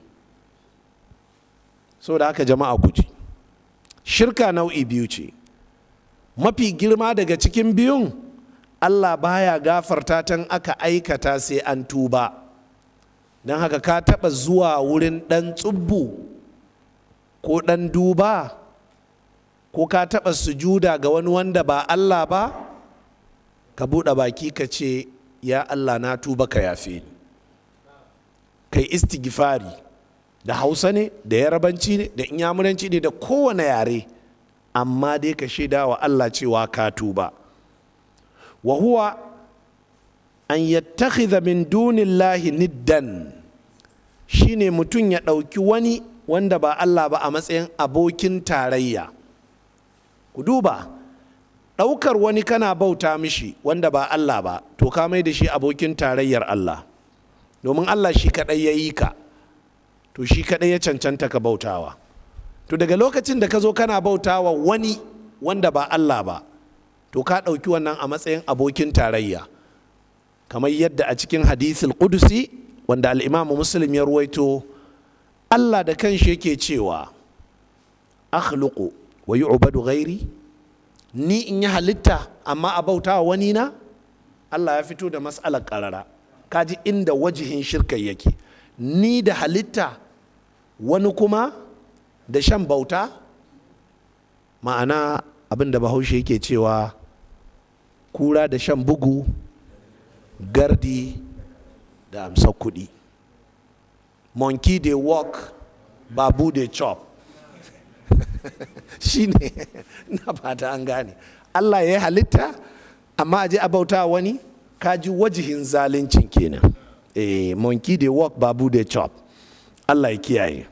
Saboda haka jama'a ku ji, shirka nau'i biyu ce. Mafi girma daga cikin biyun, Allah baya gafarta tan aka aikata sai an tuba. Don haka ka taɓa zuwa wurin ɗan tsubbu ko ɗan duba, ko ka taɓa sujuda ga wani wanda ba Allah ba, ka buɗe baki ka ce ya Allah na tuba ka yafe ni. Kai istighfari da Hausa ne, da Yarabanci ne, da Inyamuranci ne, da kowane yare, amma dai ka shaida wa Allah cewa ka tuba. Wa huwa an yattakhidha min dunillahi niddan, shine mutum ya ɗauki wani wanda ba Allah ba a matsayin abokin tarayya. Ku duba, ɗaukar wani kana bauta mishi wanda ba Allah ba, to ka mai da shi abokin tarayyar Allah, domin Allah shi kaɗai ya yi ka, to shi kaɗai ya cancanta ka bautawa. To daga lokacin da ka zo kana bautawa wani wanda ba Allah ba, to ka ɗauki wannan a matsayin abokin tarayya, kamar yadda a cikin hadisul qudusi wanda al'imamu Muslim ya ruwaito, Allah da kanshi yake cewa akhluqu wa yu'badu ghairi, ni in yi halitta amma a bauta wa wani na. Allah ya fito da mas'alar karara, kaji inda wajihin shirka yake, ni da halitta wani kuma da shan bauta. Ma'ana abin da Bahaushe yake cewa kura da shan bugu, gardi da amsa kuɗi. Monkey dey walk, babu dey chop. Shi ne na fata an gane. Allah ya yi halitta amma a je a bauta wani, kaji wajihin zalincin kenan. Eh, monkey dey walk, babu dey chop. Allah ya kiyaye.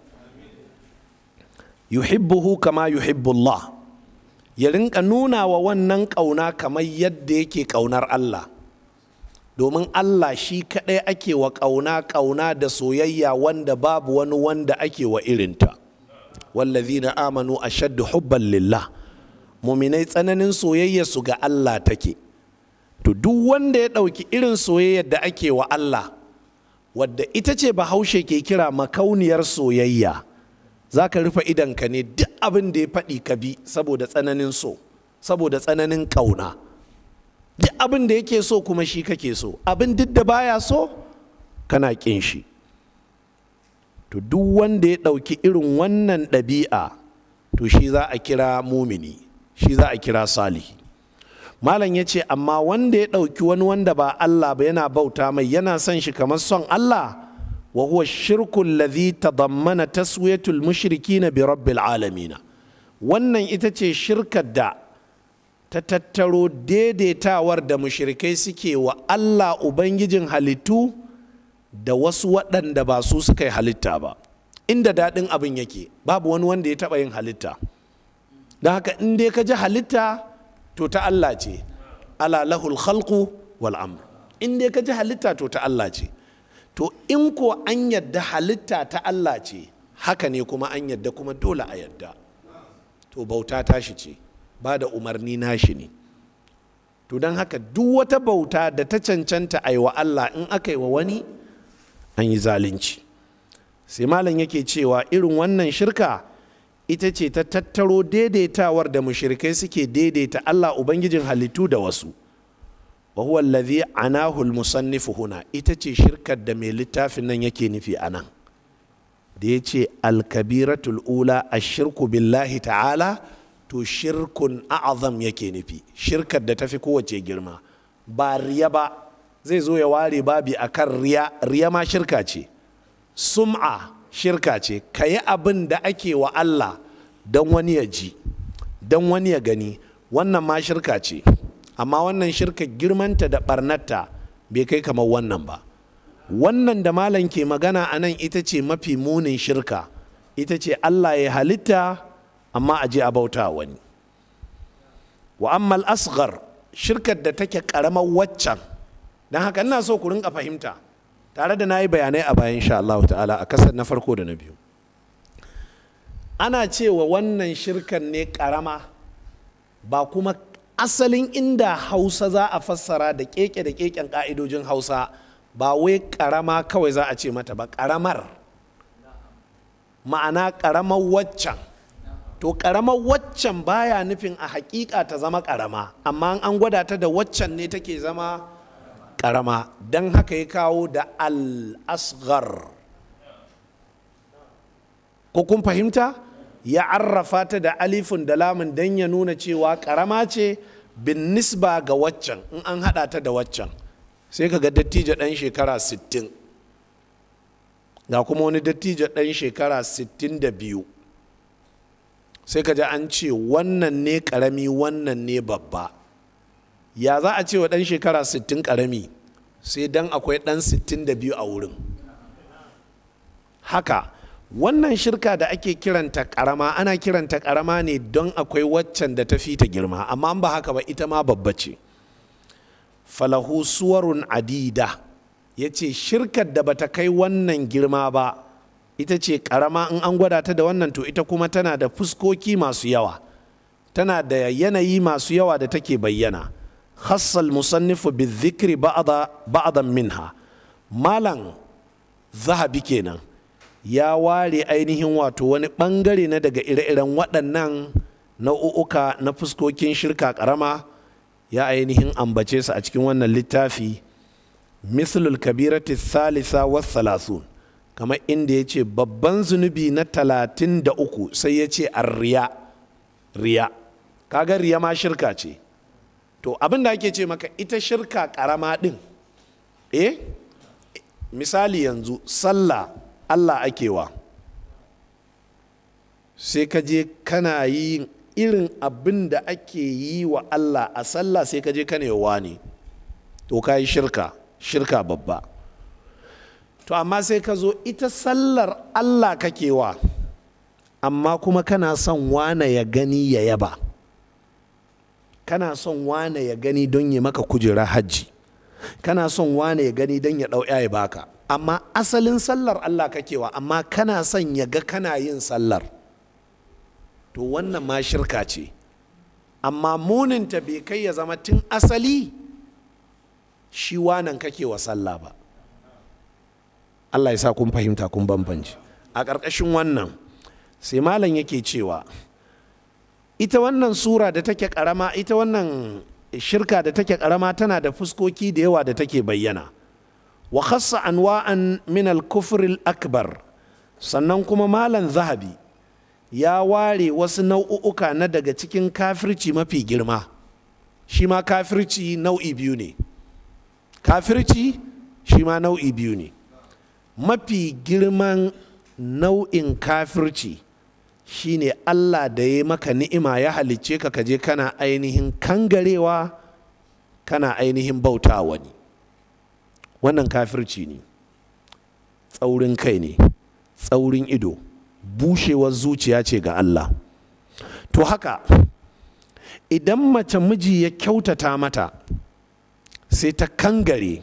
Yuhibbuhu kama yuhibbullah, ya rinka nuna wa wannan ƙauna kamar yadda yake ƙaunar Allah, domin Allah shi kaɗai ake wa ƙauna, ƙauna da soyayya wanda babu wani wanda ake wa irinta. Wallazina amanu ashaddu hubban lillah, muminai tsananin soyayya su ga Allah take. To duk wanda ya ɗauki irin soyayyar da ake wa Allah, wadda ita ce Bahaushe ke kira makauniyar soyayya, za ka rufe idanka ne duk abin da ya faɗi ka bi saboda tsananin so, saboda tsananin ƙauna. Duk abin da yake so kuma shi kake so, abin duk da baya so kana ƙin shi. To duk wanda ya ɗauki irin wannan ɗabi'a, to shi za a kira mumini, shi za a kira salihi. Malam ya ce amma wanda ya ɗauki wani wanda ba Allah ba yana bauta mai, yana son shi kamar son Allah, wa huwa shirku alladhi tadammana taswiyatul mushrikina bi rabbil alamin. Wannan ita ce shirkar da ta tattaro daidaitawar da mushrikai suke wa Allah ubangijin halittu da wasu waɗanda ba su suka yi halitta ba. Inda daɗin abin yake, babu wani wanda ya taɓa yin halitta, don haka in dai ka ji halitta to ta Allah ce. Ala lahul khalqu wal amr, in dai ka ji halitta to ta Allah ce. To in ko an yadda halitta ta Allah ce, haka ne kuma an yadda kuma dole a yadda, to bauta tashi ce, ba da umarni nashi ne. To don haka duk wata bauta da ta cancanta a yi wa Allah, in aka yi wa wani an yi zalunci. Sai malam yake cewa irin wannan shirka ita ce ta tattaro daidaitawar da mushrikai suke daidaita Allah ubangijin halittu da wasu. wa huwa alladhi anahu al-musannif huna, ita ce shirkar da mai littafin nan yake nufi anan da yace al-kabiratul ula ash-shirku billahi ta'ala, to shirkun a'zam yake nufi, shirkar da tafi kowace girma. Ba riya ba, zai zo ya ware babi akan riya, riya ma shirka ce. Sum'a shirka ce, kayi abin da ake wa Allah dan wani ya ji, dan wani ya gani, wannan ma shirka ce. Amma wannan shirka girmanta da barnata bai kai kamar wannan ba. Wannan da malam ke magana a nan ita ce mafi munin shirka, ita ce Allah ya halitta amma a je a bauta wani. Wa amma al-asghar, shirkar da take karamar waccan, don haka ina so ku rinka fahimta, tare da na yi bayanai a bayan insha Allah ta'ala a kasar na farko da na biyu. Ana cewa wannan shirkan ne karama, ba kuma asalin inda Hausa za a fassara da keke da keken ka'idojin Hausa, ba wai karama kawai za a ce mata ba, karamar ma'ana karamar waccan. To karamar waccan baya nufin a hakika ta zama karama, amma an gwada ta da waccan ne take zama karama. Don haka ya kawo da al-asghar. Ko kun fahimta? Ya arrafa ta da alifun da lamun don ya nuna cewa karama ce bin nisba ga waccan. In an hada ta da waccan sai ka ga dattijo dan shekara sittin ga kuma wani dattijo dan shekara sittin da biyu, sai ka ji an ce wannan ne karami wannan ne babba. Ya za a ce wa dan shekara sittin karami sai dan akwai dan sittin da biyu a wurin. Haka wannan shirka da ake kiranta karama, ana kiranta karama ne don akwai waccan da ta fi ta girma, amma an ba haka ba ita ma babba ce. Falahu suwarun adida, ya ce shirkar da bata kai wannan girma ba ita ce karama. In an gwada ta da wannan to ita kuma tana da fuskoki masu yawa, tana da yanayi masu yawa da take bayyana. Khassal musannifu bi dhikri ba'dan minha, malam zahabi kenan ya ware ainihin wato wani bangare na daga ire-iren waɗannan nau'uka na fuskokin shirka karama, ya ainihin ambace su a cikin wannan littafi. Mislul kabirati thalitha wa thalathun, kamar inda ya ce babban zunubi na talatin da uku sai ya ce arriya, riya. Kaga riya ma shirka ce. To abin da ake ce maka ita shirka karama din, eh misali yanzu sallah Allah ake wa, sai ka je kana yi irin abin da ake yi wa Allah a sallah, sai ka je kana yawa ne, to ka yi shirka, shirka babba. To amma sai ka zo ita sallar Allah kake wa, amma kuma kana son wane ya gani ya yaba, kana son wane ya gani don ya maka kujera hajji, kana son wane ya gani don ya ɗau ya baka, amma asalin sallar Allah kakewa, amma kana son ya ga kana yin sallar. To wannan ma shirka ce, amma muninta bai kai ya zama tun asali shi wanan kakewa sallah ba. Allah ya sa kun fahimta kun bambanci. A ƙarƙashin wannan sai malam yake cewa ita wannan sura da take ƙarama, ita wannan shirka da take ƙarama tana da fuskoki da yawa da take bayyana. Wa khassa anwa'an min al-kufr al-akbar, sannan kuma malam zahabi ya ware wasu nau'uka na daga cikin kafirci mafi girma. Shi ma kafirci nau'i biyu ne, kafirci shi ma nau'i biyu ne. Mafi girman nau'in kafirci shine Allah da ya maka ni'ima ya halicce ka kaje kana ainihin kangarewa, kana ainihin bauta wani. Wannan kafirci ne, tsaurin kai ne, tsaurin ido, bushewar zuciya ce ga Allah. To haka idan mace miji ya kyautata mata sai ta kangare,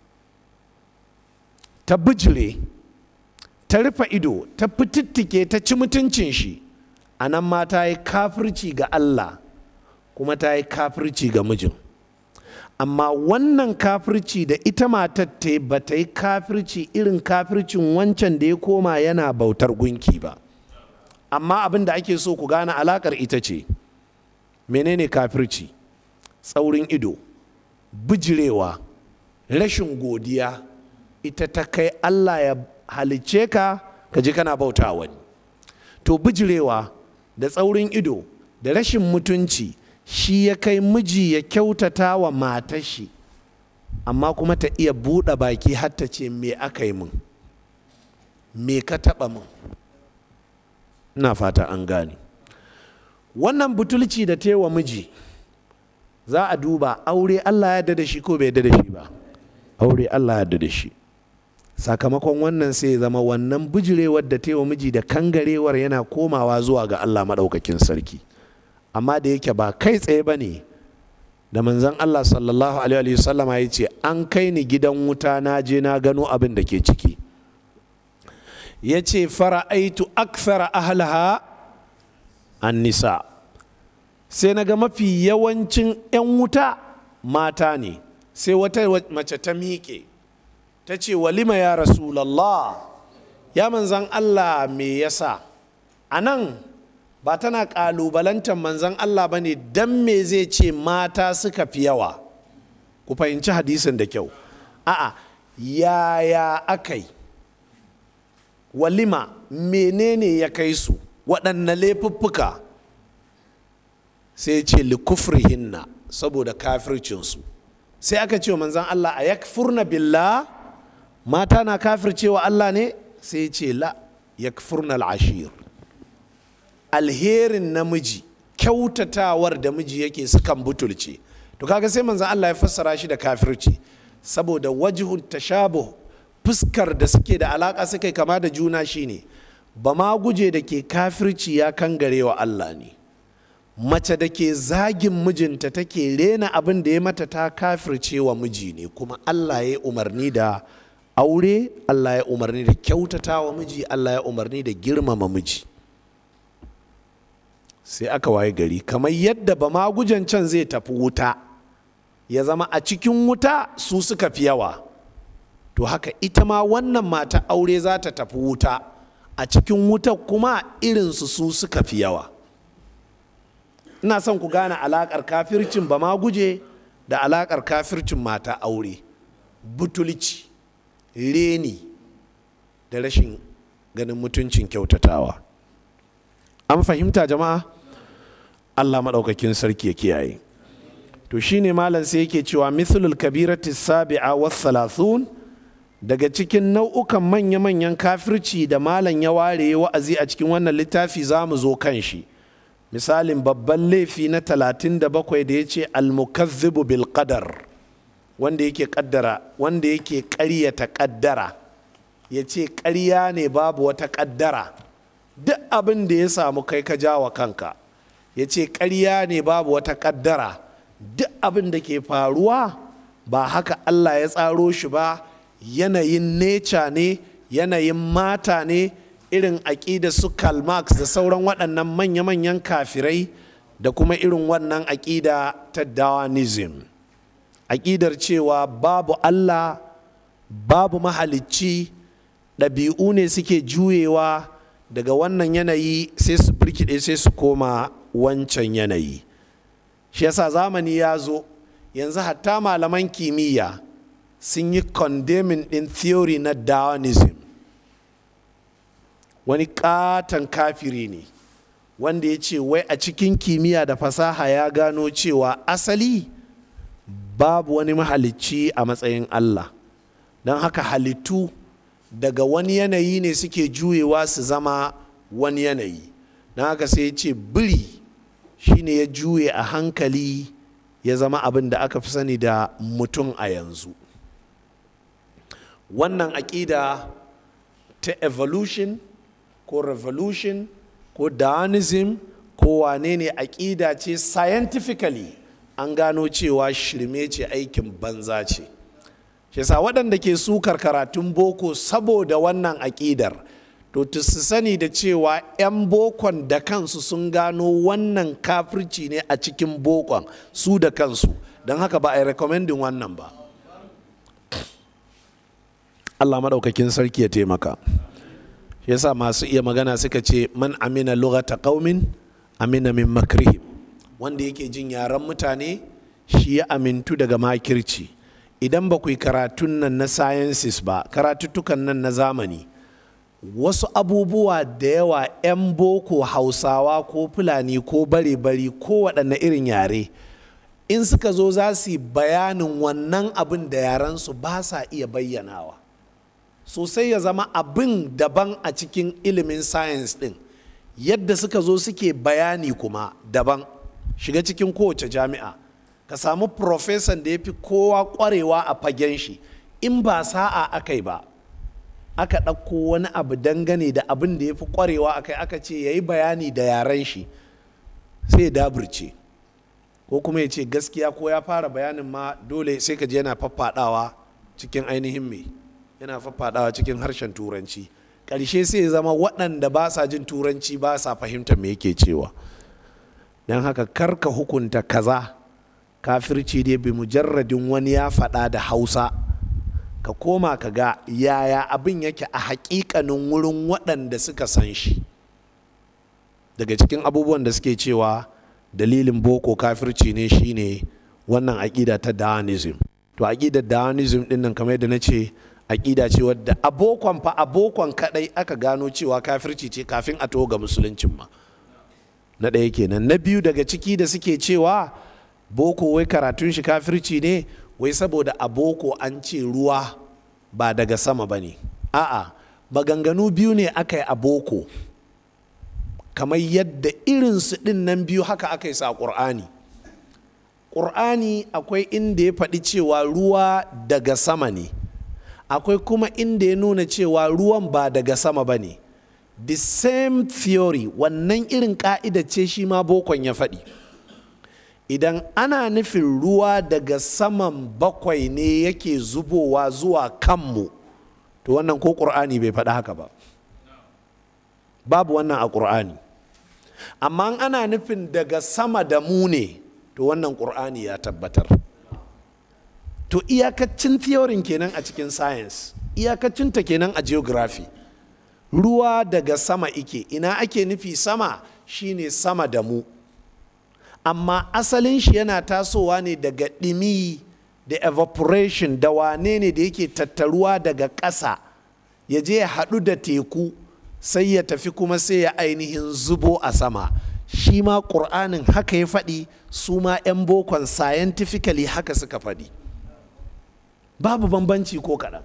ta bijire, ta rufe ido, ta fitittike, ta ci mutuncin shi, a nan ma ta yi kafirci ga Allah kuma ta yi kafirci ga mijin. Amma wannan kafirci da ita matar ta ba ta yi kafirci irin kafircin wancan da ya koma yana bautar gunki ba. Amma abin da ake so ku gane alakar ita ce, menene kafirci? Tsaurin ido, bijirewa, rashin godiya, ita ta kai Allah ya halicce ka ka ji kana bauta wani. To bijirewa da tsaurin ido da rashin mutunci shi ya kai miji ya kyautata wa matar shi, amma kuma ta iya buɗe baki har ta ce me aka yi min, me ka taɓa min. Ina fata an gane wannan butulci da ta yi wa miji. Za a duba aure Allah ya yarda da shi ko bai yarda da shi ba. Aure Allah ya yarda da shi. Sakamakon wannan sai ya zama wannan bijirewar da ta yi wa miji da kangarewar yana komawa zuwa ga Allah maɗaukakin sarki. Amma da yake ba kai tsaye ba ne da manzon Allah sallallahu alaihi wasallama ya ce an kai ni gidan wuta na je na gano abin da ke ciki. Ya ce fara'aitu akthara ahlaha an nisa, sai na ga mafi yawancin 'yan wuta mata ne. Sai wata mace ta miƙe ta ce walima ya rasulallah, ya manzan Allah me yasa? A nan ba tana ƙalubalantar manzan Allah ba ne don me zai ce mata suka fi yawa. Ku fahimci hadisin da kyau. A'a, yaya akai? Walima menene ya kai su? Waɗanne laifuffuka? Sai ce likufrihinna, saboda kafircinsu. Sai aka ce wa manzan Allah a yakfurna billah, mata na kafircewa Allah ne? Sai ce la, yakfurna al'ashir. Alherin namiji, kyautatawar da miji yake sukan butulce. To kaga sai manzan Allah ya fassara shi da kafirci, saboda wajihun tashabuh, fuskar da suke da alaka suke kama da juna shine ba ma guje da ke kafirci ya kangarewa Allah ne. Mace da ke zagin mijinta take rena abin da ya mata ta kafirce wa miji ne, kuma Allah ya umarni da aure, Allah ya umarni da kyautata wa miji, Allah ya umarni da girmama miji. Sai aka waye gari kamar yadda ba ma gujen can zai tafi wuta ya zama a cikin wuta su suka fi yawa, to haka ita ma wannan mata aure za ta tafi wuta, a cikin wuta kuma irinsu su suka fi yawa. Ina son ku gane alaƙar kafircin ba ma guje da alaƙar kafircin mata aure, butulci, reni da rashin ganin mutuncin kyautatawa. An fahimta jama'a? Allah maɗaukakin sarki ya kiyaye. To shine malam sai yake cewa mithlul kabirati sabi'a was salasun, daga cikin nau'ukan manya-manyan kafirci da malam ya ware wa'azi a cikin wannan littafi za mu zo kan shi. Misalin babban laifi na talatin da bakwai da ya ce almukazzibu bil qadar, wanda yake kaddara, wanda yake ƙaryata kaddara, ya ce ƙarya ne babu wata kaddara, duk abin da ya samu kai ka jawa kanka. Ya ce ƙarya ne babu wata kaddara, duk abin da ke faruwa ba haka Allah ya tsaro shi ba, yanayin neca ne, yanayin mata ne, irin aƙida su Karl Marx da sauran waɗannan manya-manyan kafirai, da kuma irin wannan aƙida ta Darwinism, aƙidar cewa babu Allah, babu mahalicci, ɗabi'u ne suke juyewa daga wannan yanayi sai su birkiɗe sai su koma wancan yanayi. Shi yasa zamani ya zo yanzu hatta malaman kimiyya sun yi condemning ɗin theory na Darwinism. Wani katon kafiri ne wanda ya ce wai a cikin kimiyya da fasaha ya gano cewa asali babu wani mahalicci a matsayin Allah, don haka halittu daga wani yanayi ne suke juyewa su zama wani yanayi. Don haka sai ya ce biri shine ya juye a hankali ya zama abin da aka fi sani da mutum a yanzu. Wannan aƙida ta evolution ko revolution ko Darwinism ko wane ne, aƙida ce scientifically an gano cewa shirme ce, aikin banza ce. Shi yasa waɗanda ke sukar karatun boko saboda wannan aƙidar, to su sani da cewa 'yan bokon da kansu sun gano wannan kafirci ne a cikin bokon su da kansu, don haka ba a yi recommending wannan ba. Allah maɗaukakin sarki ya taimaka. Yasa masu iya magana suka ce man amina lughata qaumin amina min makrihim, wanda yake jin yaren mutane shi ya amintu daga makirci. Idan ba ku yi karatun nan na sciences ba, karatuttukan nan na zamani, wasu abubuwa da yawa 'yan boko Hausawa ko Fulani ko bare-bari ko waɗanne irin yare, in suka zo za su yi bayanin wannan abin da yarensu ba sa iya bayyanawa sosai, ya zama abin daban a cikin ilimin science din, yadda suka zo suke bayani kuma daban. Shiga cikin kowace jami'a ka samu profesan da ya fi kowa kwarewa a fagen shi, in ba sa'a aka yi ba aka ɗauko wani abu dangane da abin da ya fi kwarewa akai aka ce ya yi bayani da yaren shi, sai ya daburce. ko kuma ya ce gaskiya ko ya fara bayanin ma dole sai ka je yana faffaɗawa cikin ainihin me yana faffaɗawa cikin harshen turanci, ƙarshe sai zama waɗanda ba sa jin turanci ba sa fahimta me yake cewa. don haka karka hukunta kaza kafirci dai bi mujarradin wani ya faɗa da Hausa, ka koma ka ga yaya abin yake a haƙiƙanin wurin waɗanda suka san shi. Daga cikin abubuwan da suke cewa dalilin boko kafirci ne shine wannan aƙida ta Dawanism. To aƙidar Dawanism ɗin nan kamar yadda na ce aƙida ce wadda abokon fa abokon kaɗai aka gano cewa kafirci ce kafin a taho ga musuluncin ma. Na ɗaya kenan. Na biyu daga ciki da suke cewa boko wai karatun shi kafirci ne wai saboda a boko an ce ruwa ba daga sama ba ne. A'a, maganganu biyu ne aka yi a boko, kamar yadda irinsu ɗin nan biyu haka aka yi sa ƙur'ani. Ƙur'ani akwai inda ya faɗi cewa ruwa daga sama ne, akwai kuma inda ya nuna cewa ruwan ba daga sama ba ne. The same theory, wannan irin ƙa'ida ce shi ma bokon ya faɗi. Idan ana nufin ruwa daga saman bakwai ne yake zubowa zuwa kanmu, to wannan ko ƙur'ani bai faɗi haka ba. Babu wannan a ƙur'ani. Amma ana nufin daga sama da mu ne, to wannan ƙur'ani ya tabbatar. To iyakacin theorin kenan a cikin science, iyakacinta kenan a geography. Ruwa daga sama ike, ina ake nufi sama shine sama da mu. Amma asalin shi yana tasowa ne daga ɗimi da evaporation da wane ne da yake tattaruwa daga ƙasa ya je ya haɗu da teku sai ya tafi kuma sai ya ainihin zubo a sama. Shi ma ƙur'anin haka ya faɗi, su ma 'yan bokon scientifically haka suka faɗi. Babu bambanci ko kaɗan.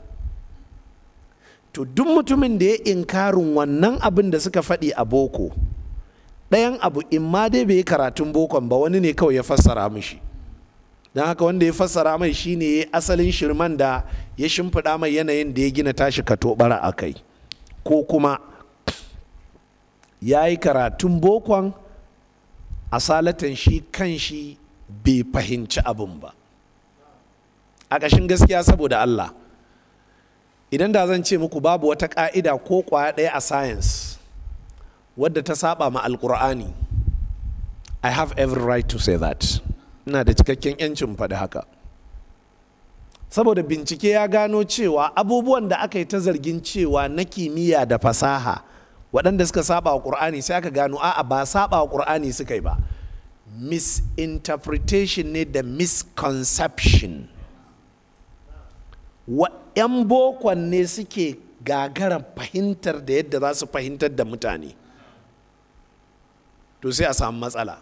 To duk mutumin da ya inkarin wannan abin da suka faɗi a boko, ɗayan abu in ma dai bai yi karatun bokon ba, wani ne kawai ya fassara mishi. Don haka wanda ya fassara mai shine ya asalin shirman da ya shimfiɗa mai yanayin da ya gina tashi katobara a kai, ko kuma ya yi karatun bokon a salatan shi kan shi bai fahimci abin ba. A ƙashin gaskiya saboda Allah, idan da zan ce muku babu wata ƙa'ida ko ƙwaya ɗaya a science wadda ta saba ma alƙur'ani, I have every right to say that. Ina da cikakken 'yancin faɗi haka. Saboda bincike ya gano cewa abubuwan da aka yi ta zargin cewa na kimiyya da fasaha waɗanda suka saba wa ƙur'ani, sai aka gano a'a ba saba wa ƙur'ani suka yi ba, misinterpretation ne da misconception. Wa 'yan bokon ne suke gagarar fahimtar da yadda za su fahimtar da mutane, to sai a samu matsala.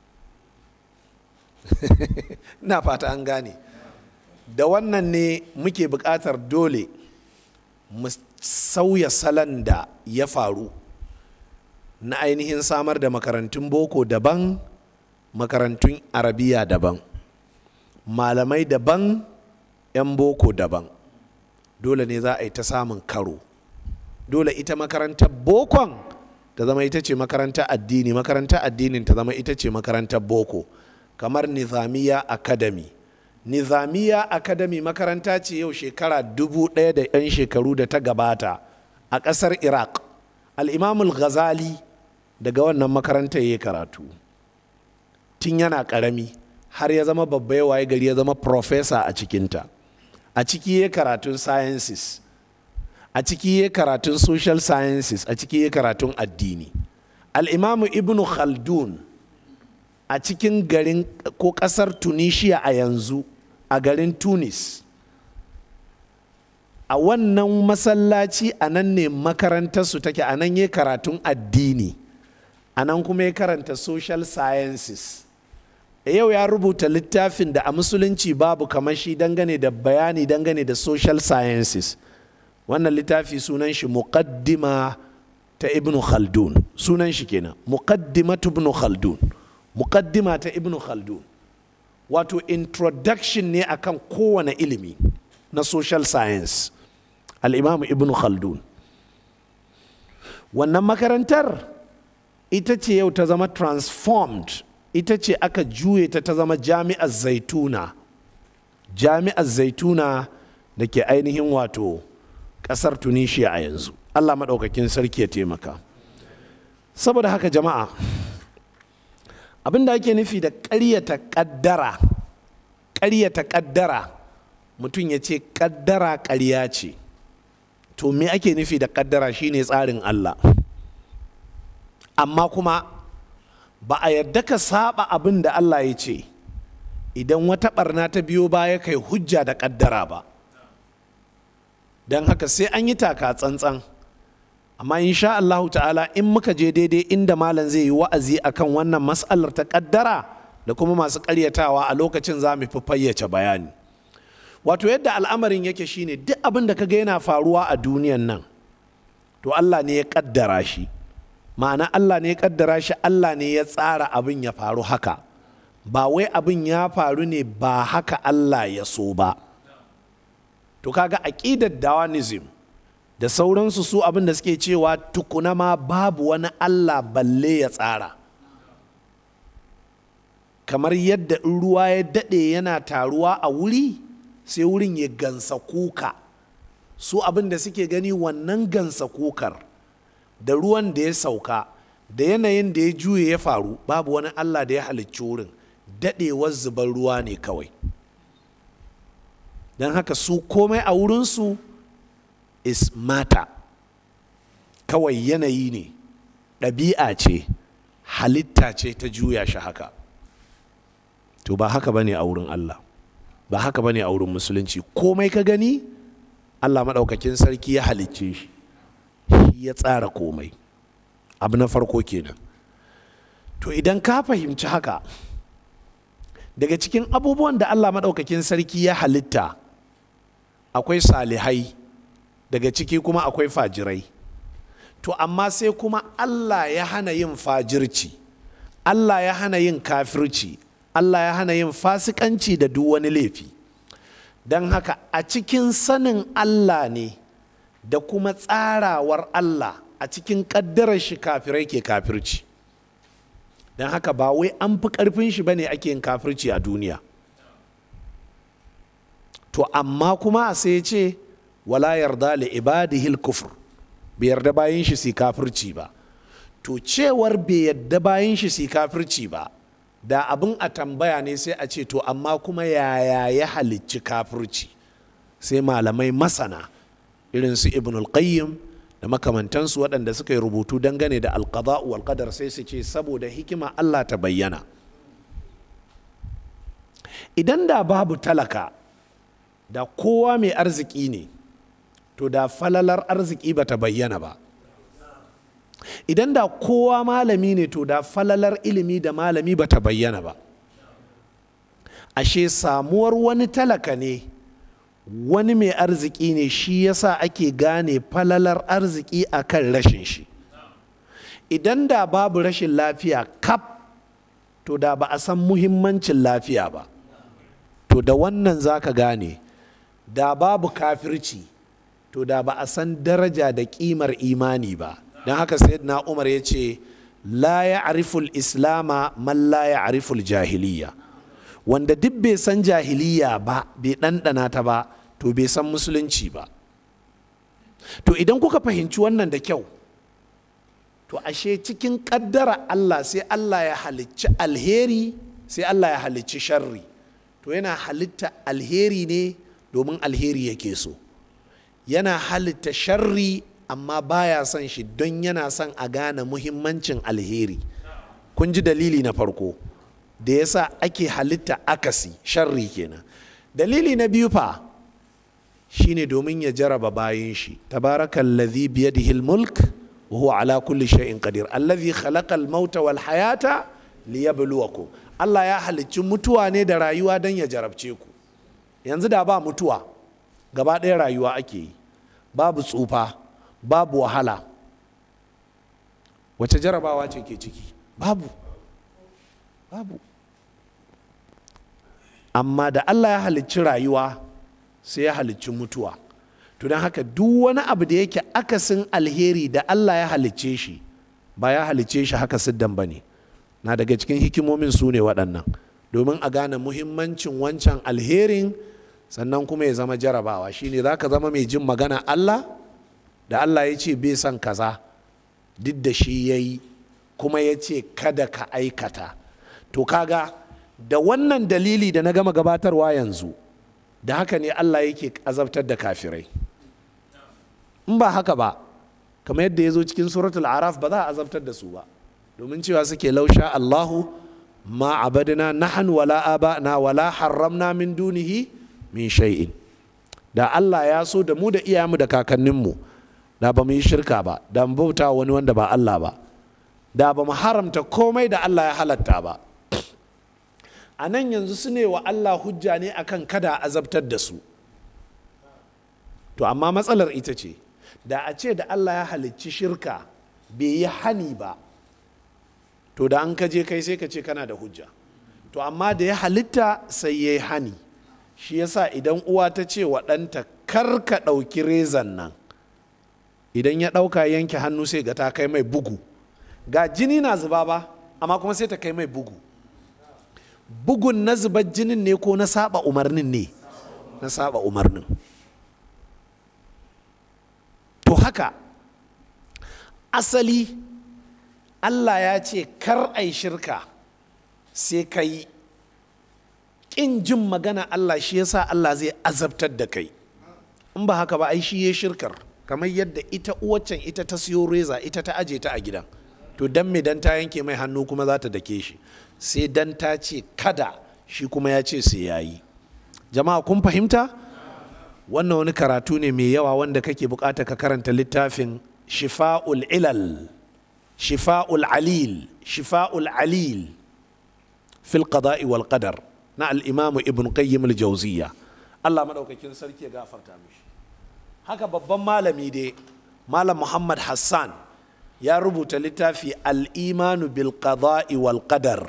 Na fata an gane. Da wannan ne muke buƙatar dole mu sauya salon da ya faru na ainihin samar da makarantun boko daban, makarantun arabiya daban, malamai daban, 'yan boko daban. Dole ne za a yi ta samun karo. Dole ita makarantar bokon ta zama ita ce makarantar addini, makarantar addinin ta zama ita ce makarantar boko, kamar Nizamiya Academy. Nizamiya Academy makaranta ce yau shekara dubu ɗaya da 'yan shekaru da ta gabata a ƙasar Iraq. Al-Imamul Ghazali daga wannan makarantar ya karatu tun yana ƙarami har ya zama babba, ya waye gari ya zama professor a cikinta. A ciki ya karatun sciences, a ciki ya karatun social sciences, a ciki ya karatun addini. Al-Imamu Ibn Khaldun a cikin garin ko ƙasar Tunisia a yanzu, a garin Tunis, a wannan masallaci a nan ne makarantarsu take, a nan ya karatun addini, a nan kuma ya karanta social sciences. Yau ya rubuta littafin da a musulunci babu kamar shi dangane da bayani dangane da social sciences. Wannan littafi sunan shi Muqaddima ta Ibn Khaldun, sunan shi kenan, Muqaddimatu Ibn Khaldun, Muqaddima ta Ibn Khaldun. Wato introduction ne akan kowane ilimi na social science, al-Imam Ibn Khaldun. Wannan makarantar ita ce yau ta zama transformed ita ce aka juye ta ta zama jami'ar zaituna jami'ar zaituna da ke ainihin wato ƙasar tunisia a yanzu. Allah maɗaukakin sarki ya taimaka. Saboda haka jama'a, abin da ake nufi da ƙaryata ƙaddara, ƙaryata ƙaddara, mutum ya ce ƙaddara ƙarya ce. To me ake nufi da ƙaddara? Shine tsarin Allah. Amma kuma ba a yarda ka saba abin da Allah ya ce idan wata ɓarna ta biyo baya kai hujja da ƙaddara ba. Don haka sai an yi taka tsantsan. Amma insha Allahu ta'ala in muka je daidai inda malam zai yi wa'azi akan wannan mas'alar ta kaddara da kuma masu karyatawa, a lokacin za mu fi fayyace bayani. Wato yadda al'amarin yake shine duk abin da kaga yana faruwa a duniyan nan to Allah ne ya kaddara shi. Ma'ana Allah ne ya kaddara shi, Allah ne ya tsara abin ya faru haka, ba wai abin ya faru ne ba haka Allah ya so ba. To kaga aqidar Dawanism da sauransu su abin da suke cewa tukuna ma babu wani Allah balle ya tsara. Kamar yadda in ruwa ya daɗe yana taruwa a wuri sai wurin ya gansa kuka, su abin da suke gani wannan gansa kukar da ruwan da ya sauka da yanayin da ya juye ya faru, babu wani Allah da ya halicci wurin, daɗewar zubar ruwa ne kawai. Don haka su komai a wurinsu is matter, kawai yanayi ne, ɗabi'a ce, halitta ce ta juya shi haka. To ba haka bane a wurin Allah, ba haka bane a wurin musulunci. Komai ka gani Allah maɗaukakin sarki ya halicce shi, shi ya tsara komai. Abu na farko kenan. To idan ka fahimci haka, daga cikin abubuwan da Allah maɗaukakin sarki ya halitta akwai salihai, daga ciki kuma akwai fajirai. To amma sai kuma Allah ya hana yin fajirci, Allah ya hana yin kafirci, Allah ya hana yin fasikanci da duk wani laifi. Don haka a cikin sanin Allah ne da kuma tsarawar Allah, a cikin ƙaddarar shi kafirai ke kafirci. Don haka ba wai an fi ƙarfin shi bane ake yin kafirci a duniya. To amma kuma sai ya ce wala yarda li ibadihil kufr, bai yarda bayan shi su kafirci ba. To cewar bai yarda bayan shi su kafirci ba, da abin a tambaya ne sai a ce to amma kuma yaya ya halicci kafirci? Sai malamai masana irin su Ibnul Qayyim da makamantansu waɗanda suka yi rubutu dangane da alqada wal qadar sai su ce saboda hikima Allah ta bayyana. Idan da babu talaka, da kowa mai arziki ne, to da falalar arziki bata bayyana ba. Idan da kowa malami ne, to da falalar ilimi da malami bata bayyana ba. Ashe samuwar wani talaka ne, wani mai arziki ne, shi yasa ake gane falalar arziki akan rashin shi. Idan da babu rashin lafiya kaf, to da ba a san muhimmancin lafiya ba. To da wannan zaka gane, da babu kafirci, to da ba a san daraja da kimar imani ba. Don haka sayyidina Umar ya ce la ya'riful islama man la ya'riful jahiliya, wanda duk bai san jahiliya ba, bai ɗanɗana ta ba, to bai san musulunci ba. To idan kuka fahimci wannan da kyau, to ashe cikin ƙaddara Allah sai Allah ya halicci alheri, sai Allah ya halicci sharri. To yana halitta alheri ne domin alheri yake so, yana halitta sharri amma baya son shi don yana son a gane muhimmancin alheri. Kun ji dalili na farko da yasa ake halitta akasi, sharri kenan. Dalili na biyu fa shine domin ya jaraba bayin shi. Tabarakallazi biyadihil mulk wa huwa ala kulli shay'in qadir, allazi khalaqal mauta wal hayata liyabluwakum. Allah ya halicci mutuwa ne da rayuwa don ya jarabce ku. Yanzu da ba mutuwa, gaba ɗaya rayuwa ake yi, babu tsufa, babu wahala, wace jarabawa ce ke ciki? Babu, babu. Amma da Allah ya halicci rayuwa sai ya halicci mutuwa. To don haka duk wani abu da yake akasin alheri da Allah ya halicce shi, ba ya halicce shi haka siddan ba ne. na daga cikin hikimomin su ne waɗannan, domin a gane muhimmancin wancan alherin, sannan kuma ya zama jarabawa. Shine za ka zama mai jin magana Allah, da Allah ya ce bai son kaza duk da shi ya yi, kuma ya ce kada ka aikata. To kaga da wannan dalili da na gama gabatarwa yanzu, da haka ne Allah yake azabtar da kafirai. In ba haka ba, kamar yadda ya zo cikin suratul araf, ba za a azabtar da su ba, domin cewa suke lausha Allahu ma abadna nahnu wala aba'na wala harramna min dunihi min shay'in. Da Allah ya so da mu da iyayenmu da kakanninmu, da ba mu yi shirka ba, da mu bauta wani wanda ba Allah ba, da ba mu haramta komai da Allah ya halatta ba. A nan yanzu su ne wa Allah hujja ne akan kada azabtar da su. To amma matsalar ita ce, da a ce da Allah ya halicci shirka bai yi hani ba, to da an kaje kai sai ka ce kana da hujja. To amma da ya halitta sai ya yi hani. Shi yasa idan uwa ta ce wa ɗanta kar ka ɗauki rezan nan, idan ya ɗauka yanke hannu sai ga ta kai mai bugu, ga jini na zuba ba, amma kuma sai ta kai mai bugu. Bugun na zubar jinin ne ko na saba umarnin ne? Na saba umarnin. To haka asali Allah ya ce kar ai shirka, sai ka yi ƙin jin magana Allah, shi yasa Allah zai azabtar da kai. In ba haka ba ai shi ya shirkar, kamar yadda ita uwaccan ita ta siyo reza, ita ta aje ta a gidan. To dan me dan ta yanke mai hannu kuma za ta dake shi? Sai dan ta ce kada, shi kuma ya ce sai ya yi. Jama'a kun fahimta? Wannan wani karatu ne mai yawa wanda kake bukata ka karanta littafin Shifa'ul Ilal, Shifa'ul Alil, Shifa'ul Alil fil Qada'i wal Qadar na al-Imam Ibn Qayyim al-Jawziyya. Allah madaukakin sarki ya gafarta mishi. Haka babban malami dai, Malam Muhammad Hassan, ya rubuta littafi al-Imanu bil Qada'i wal Qadar,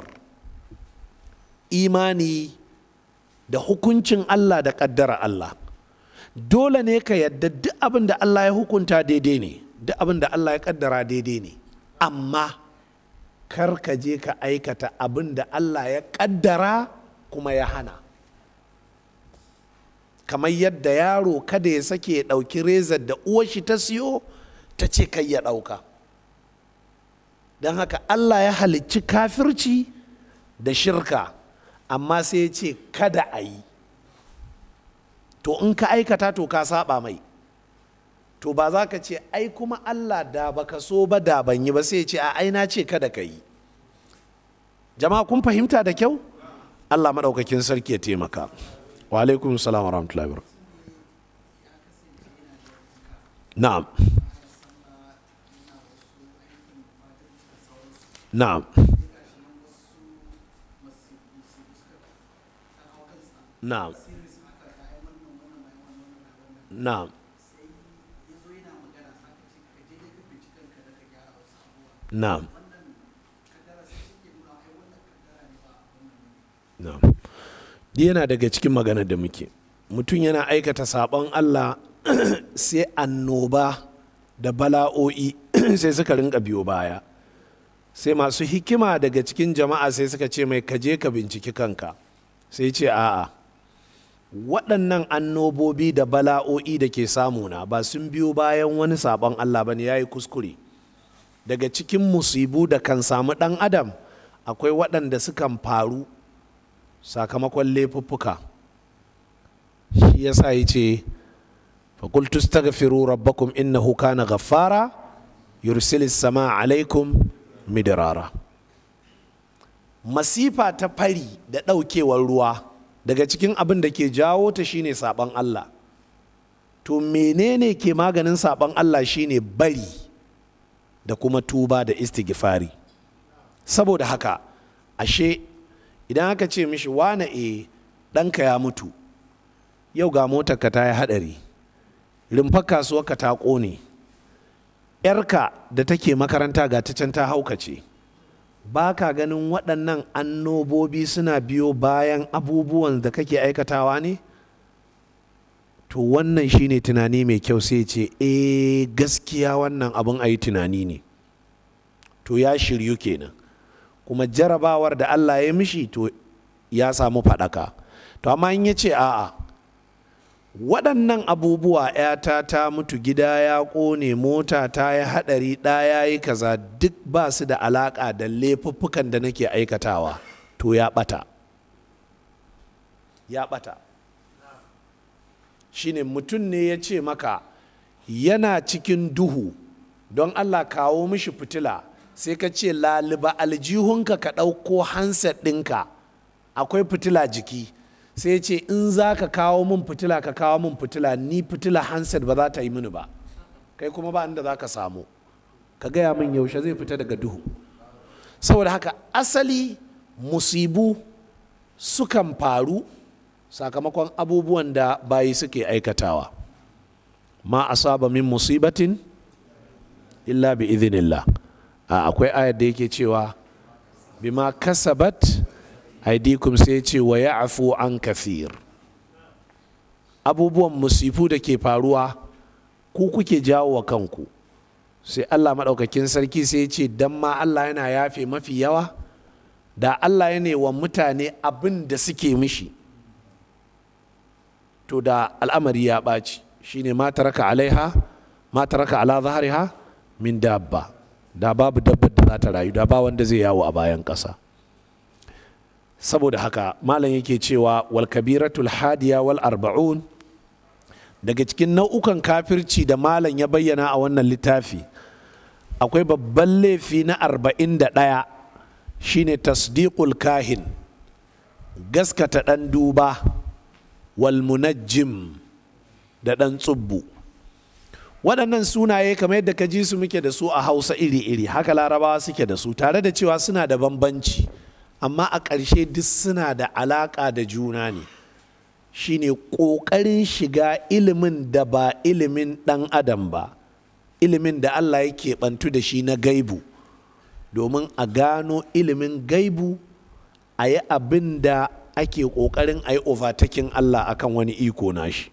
imani da hukuncin Allah da ƙaddara Allah. Dole ne ka yadda duk abin da Allah ya hukunta daidai ne, duk abin da Allah ya ƙaddara daidai ne, amma kar ka je ka aikata abin da Allah ya ƙaddara kuma ya hana. Kamar yadda yaro kada ya sake ya ɗauki rezar da uwar shi ta siyo ta ce kai ya ɗauka. Don haka Allah ya halicci kafirci da shirka, amma sai ya ce kada a yi. To in ka aikata to ka saba mai. To ba za ka ce ai kuma Allah da baka so ba da ban yi ba, sai ya ce a ai na ce kada ka yi. Jama'a kun fahimta da kyau? Allah maɗaukakin sarki ya taimaka. Wa alaikum salam wa rahmatullahi wa barakatuh. Na'am. Na'am. Na'am. Na'am. Na'am. Na'am. Yana daga cikin magana da muke, mutum yana aikata sabon Allah sai annoba da bala'o'i sai suka rinka biyo baya, sai masu hikima daga cikin jama'a sai suka ce mai kaje ka binciki kanka, sai ce a'a, waɗannan annobobi da bala'o'i da ke samuna ba sun biyo bayan wani sabon Allah ba ne, ya yi kuskure. Daga cikin musibu da kan samu ɗan adam akwai waɗanda sukan faru sakamakon laifuffuka. Shi yasa ya ce faƙultu staghfiru rabbakum innahu kana ghaffara yursilis sama alaikum midrara. Masifa ta fari da ɗaukewar ruwa daga cikin abin da ke jawo ta shine saɓon Allah. To menene ke maganin saɓon Allah? Shine bari da kuma tuba da istighfari. Saboda haka ashe idan aka ce mishi wane e ɗanka ya mutu, yau ga motarka ta yi haɗari, rumfar kasuwarka ta ƙone, ‘yarka da take makaranta ga ta can ta haukace, ba ka ganin waɗannan annobobi suna biyo bayan abubuwan da kake aikatawa ne? To wannan shine tunani mai kyau, sai ce eh gaskiya wannan abin a yi tunani ne. To ya shiryu kenan. kuma jarabawar da Allah ya mishi to ya samu faɗaka. To amma in ya ce a'a, waɗannan abubuwa, ‘yata ta mutu, gida ya ƙone, mota ta yi haɗari, ɗa ya yi kaza, duk ba su da alaƙa da laifuffukan da nake aikatawa, to ya ɓata ya ɓata shine mutum ne ya ce maka yana cikin duhu, don Allah kawo mishi fitila, sai ka ce laliba aljihunka ka ɗauko handset ɗinka akwai fitila jiki, sai ce in za ka kawo min fitila ka kawo min fitila, ni fitila handset ba za ta yi mini ba, kai kuma ba inda za ka samu, ka gaya min yaushe zai fita daga duhu. Saboda haka asali musibu sukan faru sakamakon abubuwan da bayi suke aikatawa. Ma asaba min musibatin illa bi idhinillah. Akwai ayar da yake cewa bima kasabat aidikum, sai ce wa ya'fu an kathir. Abubuwan musifu da ke faruwa ku kuke jawo wa kanku, sai Allah maɗaukakin sarki sai ce dan ma Allah yana yafe mafi yawa, da Allah yana wa mutane abin da suke mishi to da al'amari ya ɓaci. Shine ma taraka alaiha ma taraka ala zahariha min dabba, da babu dabbar da za ta rayu, da ba wanda zai yawo a bayan ƙasa. Saboda haka malam yake cewa wal kabiratul hadiya wal arba'un, daga cikin nau'ukan kafirci da malam ya bayyana a wannan littafi akwai babban laifi na arba'in da ɗaya, shine tasdiqul kahin, gaskata ɗan duba, wal munajjim, da ɗan tsubbu. Waɗannan sunaye kamar yadda ka ji su muke da su a Hausa iri-iri, haka Larabawa suke da su, tare da cewa suna da bambanci, amma a ƙarshe duk suna da alaƙa da juna ne. Shine ƙoƙarin shiga ilimin da ba ilimin ɗan adam ba, ilimin da Allah ya keɓantu da shi na gaibu, domin a gano ilimin gaibu, a yi abin da ake ƙoƙarin a yi overtaking Allah akan wani iko nashi.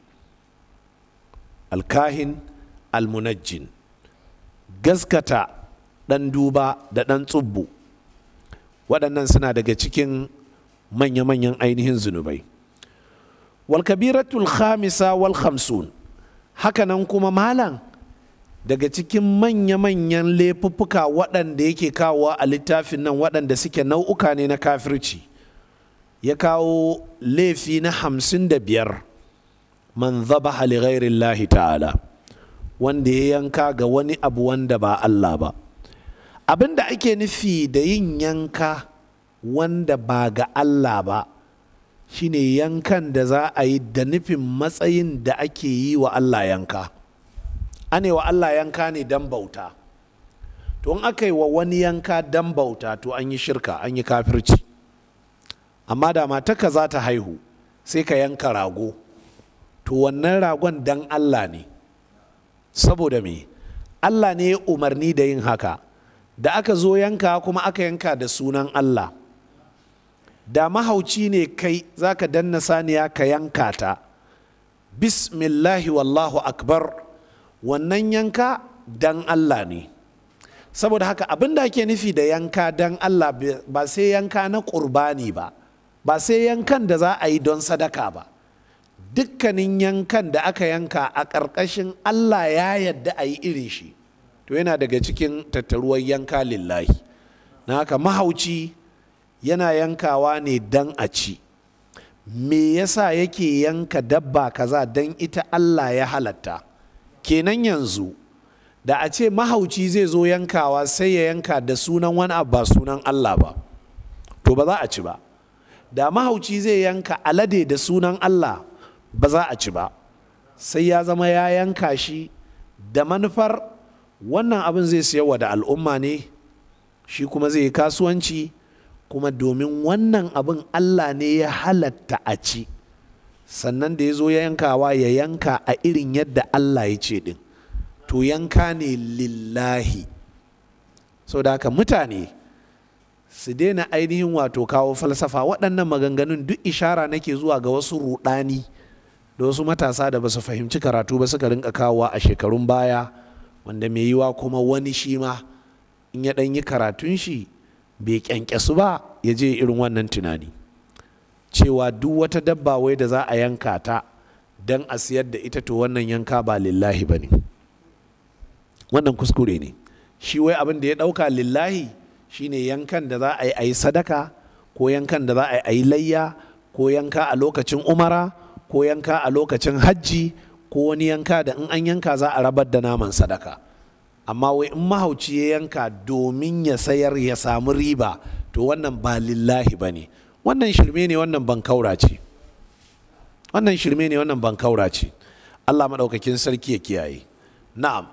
Alkahin, almunajjin, gaskata ɗan duba da ɗan tsubbu, waɗannan suna daga cikin manya-manyan ainihin zunubai. Wal kabiratul khamisa wal khamsun, hakanan kuma malam daga cikin manya-manyan laifuffuka waɗanda yake kawo a littafin nan waɗanda suke nau'uka ne na kafirci, ya kawo laifi na hamsin da biyar, man zabaha li ghairillahi ta'ala, wanda ya yanka ga wani abu wanda ba Allah ba. Abin da ake nufi da yin yanka wanda ba ga Allah ba shine yankan da za a yi da nufin matsayin da ake yi wa Allah yanka. Ane wa Allah yanka ne dan bauta, to in aka yi wa wani yanka dan bauta to an yi shirka, an yi kafirci. Amma da matarka za ta haihu sai ka yanka rago, to wannan ragon dan Allah ne. Saboda me? Allah ne ya umarni da yin haka. Da aka zo yanka kuma aka yanka da sunan Allah. Da mahauci ne kai za ka danna saniya ka yanka ta, bismillahi wallahu akbar, wannan yanka dan Allah ne. Saboda haka abin da ake nufi da yanka dan Allah ba sai yanka na ƙurbani ba, ba sai yankan da za a yi don sadaka ba. Dukkanin yankan da aka yanka a ƙarƙashin Allah ya yadda a yi irin shi, to yana daga cikin tattaruwar yanka lillahi. Na haka mahauci yana yankawa ne dan a ci. Me yasa yake yanka dabba kaza? Dan ita Allah ya halatta. Kenan yanzu da a ce mahauci zai zo yankawa sai ya yanka da sunan wani abu ba sunan Allah ba, to ba za a ci ba. Da mahauci zai yanka alade da sunan Allah, ba za a ci ba. Sai ya zama ya yanka shi da manufar wannan abin zai siyarwa da al'umma ne, shi kuma zai yi kasuwanci, kuma domin wannan abin Allah ne ya halatta a ci, sannan da ya zo ya yankawa ya yanka a irin yadda Allah ya ce din, to yanka ne lillahi. Sau da haka mutane su daina ainihin wato kawo falsafa. Waɗannan maganganun duk ishara nake zuwa ga wasu ruɗani da wasu matasa da ba su fahimci karatu ba suka rinka kawowa a shekarun baya, wanda mai yiwa kuma wani shi ma in ya ɗan yi karatun shi bai kyankyasu ba ya je irin wannan tunani cewa duk wata dabba wai da za a yanka ta don a siyar da ita to wannan yanka ba lillahi ba ne, wannan kuskure ne. Shi wai abin da ya ɗauka lillahi shine yankan da za a yi a yi sadaka, ko yankan da za a yi layya, ko yanka a lokacin umara, ko yanka a lokacin hajji, ko wani yanka da in an yanka za a rabar da naman sadaka. Amma wai in mahauci ya yanka domin ya sayar ya samu riba to wannan ba lillahi ba ne, wannan shirme ne, wannan bankaura ce, wannan shirme ne, wannan bankaura ce. Allah maɗaukakin sarki ya kiyaye. Na'am.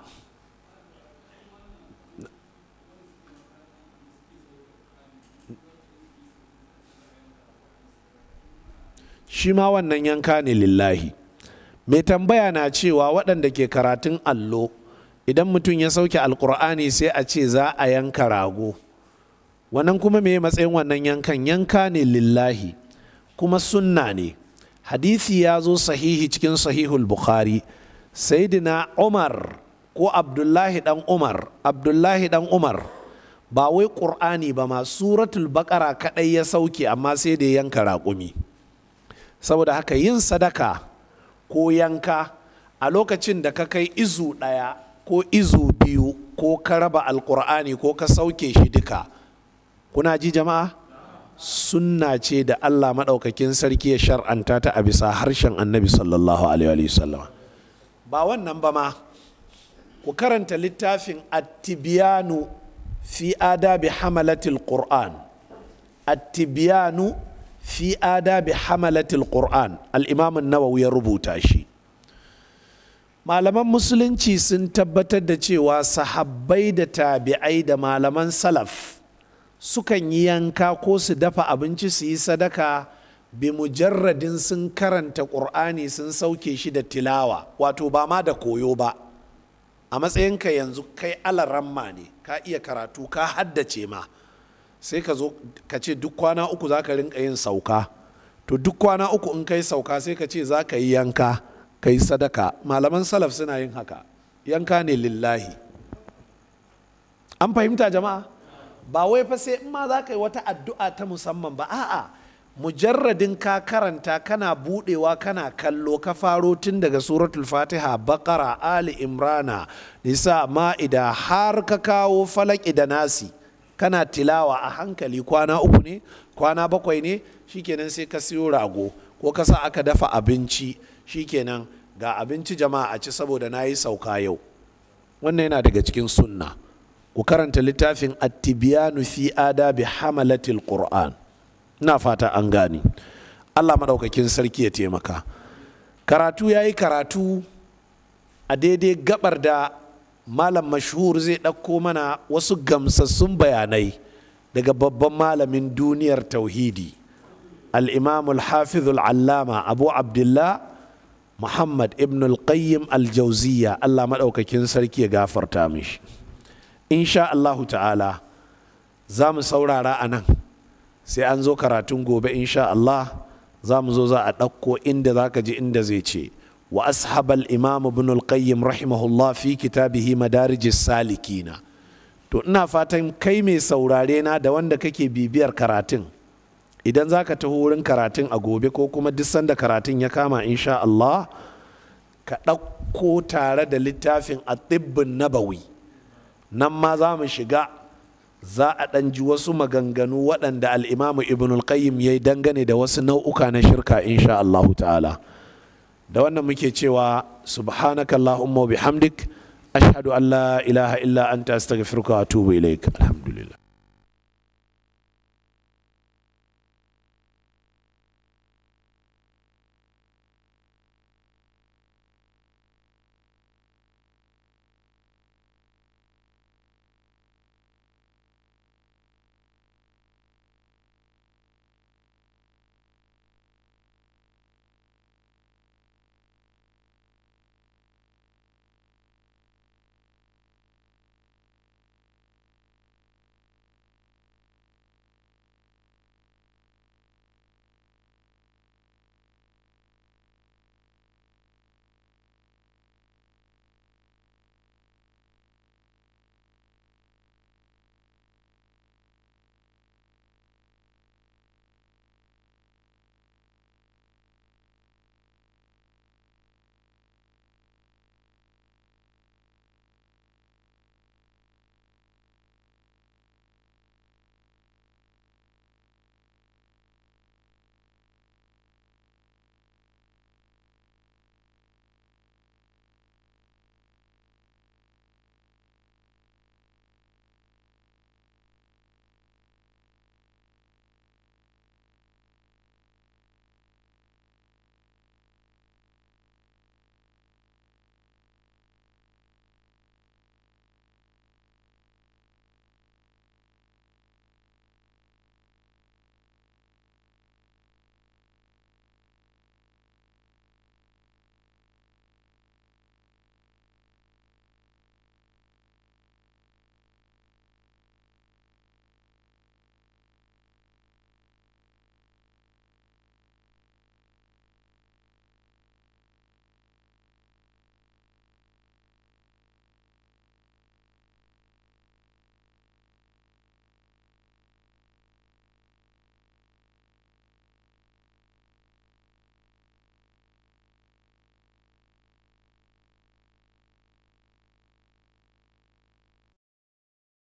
Shi ma wannan yanka ne lillahi. Mai tambaya na cewa waɗanda ke karatun allo idan mutum ya sauke alkur'ani sai a ce za a yanka rago, wannan kuma me matsayin wannan yankan? Yanka ne lillahi kuma sunna ne. Hadisi ya zo sahihi cikin sahihul Bukhari, Sayyidina Umar ko Abdullahi dan Umar, Abdullahi dan Umar ba wai ƙur'ani ba ma, suratul Baqara kaɗai ya sauke amma sai da yanka raƙumi. Saboda haka yin sadaka ko yanka a lokacin da ka kai izu ɗaya ko izu biyu ko ka raba alkur'ani ko ka sauke shi duka, kuna ji jama'a, sunna ce da Allah maɗaukakin sarki ya shar'anta ta a bisa harshen annabi sallallahu alaihi wasallam. Ba wannan ba ma, ku karanta littafin at-tibyanu fi adabi hamalatil qur'an, at-tibyanu fi adabi hamalatil qur'an, al-imam an-nawawi ya rubuta shi. Malaman musulunci sun tabbatar da cewa sahabbai da tabi'ai da malaman salaf sukan yi yanka ko su dafa abinci su yi sadaka bi mujarradin sun karanta ƙur'ani sun sauke shi da tilawa, wato ba ma da koyo ba. A matsayinka yanzu kai alaramma ne, ka iya karatu, ka haddace ma, sai ka zo ka ce duk kwana uku za ka rinka yin sauka, to duk kwana uku in kai sauka sai ka ce za ka yi yanka, ka yi sadaka. Malaman salaf suna yin haka, yanka ne lillahi. An fahimta jama'a? Ba wai fa sai in ma za ka yi wata addu'a ta musamman ba, a'a, mujarradin ka karanta kana budewa kana kallo, ka faro tun daga suratul Fatiha, Baqara, Ali Imrana, Nisa, Ma'ida har ka kawo Falaki da Nasi, kana tilawa a hankali, kwana uku ne, kwana bakwai ne, shikenan sai ka siyo rago ko ka sa aka dafa abinci, shikenan ga abinci jama'a a ci saboda na yi sauka yau. Wannan yana daga cikin sunna. Ku karanta littafin at-tibyanu fi adabi hamalatil qur'an. Ina fata an gani. Allah madaukakin sarki ya taimaka. Karatu yayi karatu a daidai gabar da malam mashhur zai ɗauko mana wasu gamsassun bayanai daga babban malamin duniyar tauhidi, al-imam al-hafiz al-allama Abu Abdullah Muhammad ibn al-Qayyim al-Jawziyya. Allah maɗaukakin sarki ya gafarta mishi. Insha Allahu ta'ala za mu saurara a nan, sai an zo karatun gobe insha Allah za mu zo za a ɗauko inda za ka ji inda zai ce wa ashabal imam ibn al-Qayyim rahimahullah fi kitabihi madarijis salikina. To ina fatan kai mai saurare na da wanda kake bibiyar karatun, idan za ka taho wurin karatun a gobe ko kuma duk sanda karatun ya kama insha Allah, ka ɗauko tare da littafin at-tibbun nabawi. Nan ma za mu shiga, za a ɗan ji wasu maganganu waɗanda al'imamu ibn al-Qayyim ya yi dangane da wasu nau'uka na shirka insha Allah ta'ala. Da wannan muke cewa subhanakallahumma wa bihamdik ashhadu an la ilaha illa anta astaghfiruka wa atubu ilaik. Alhamdulillah.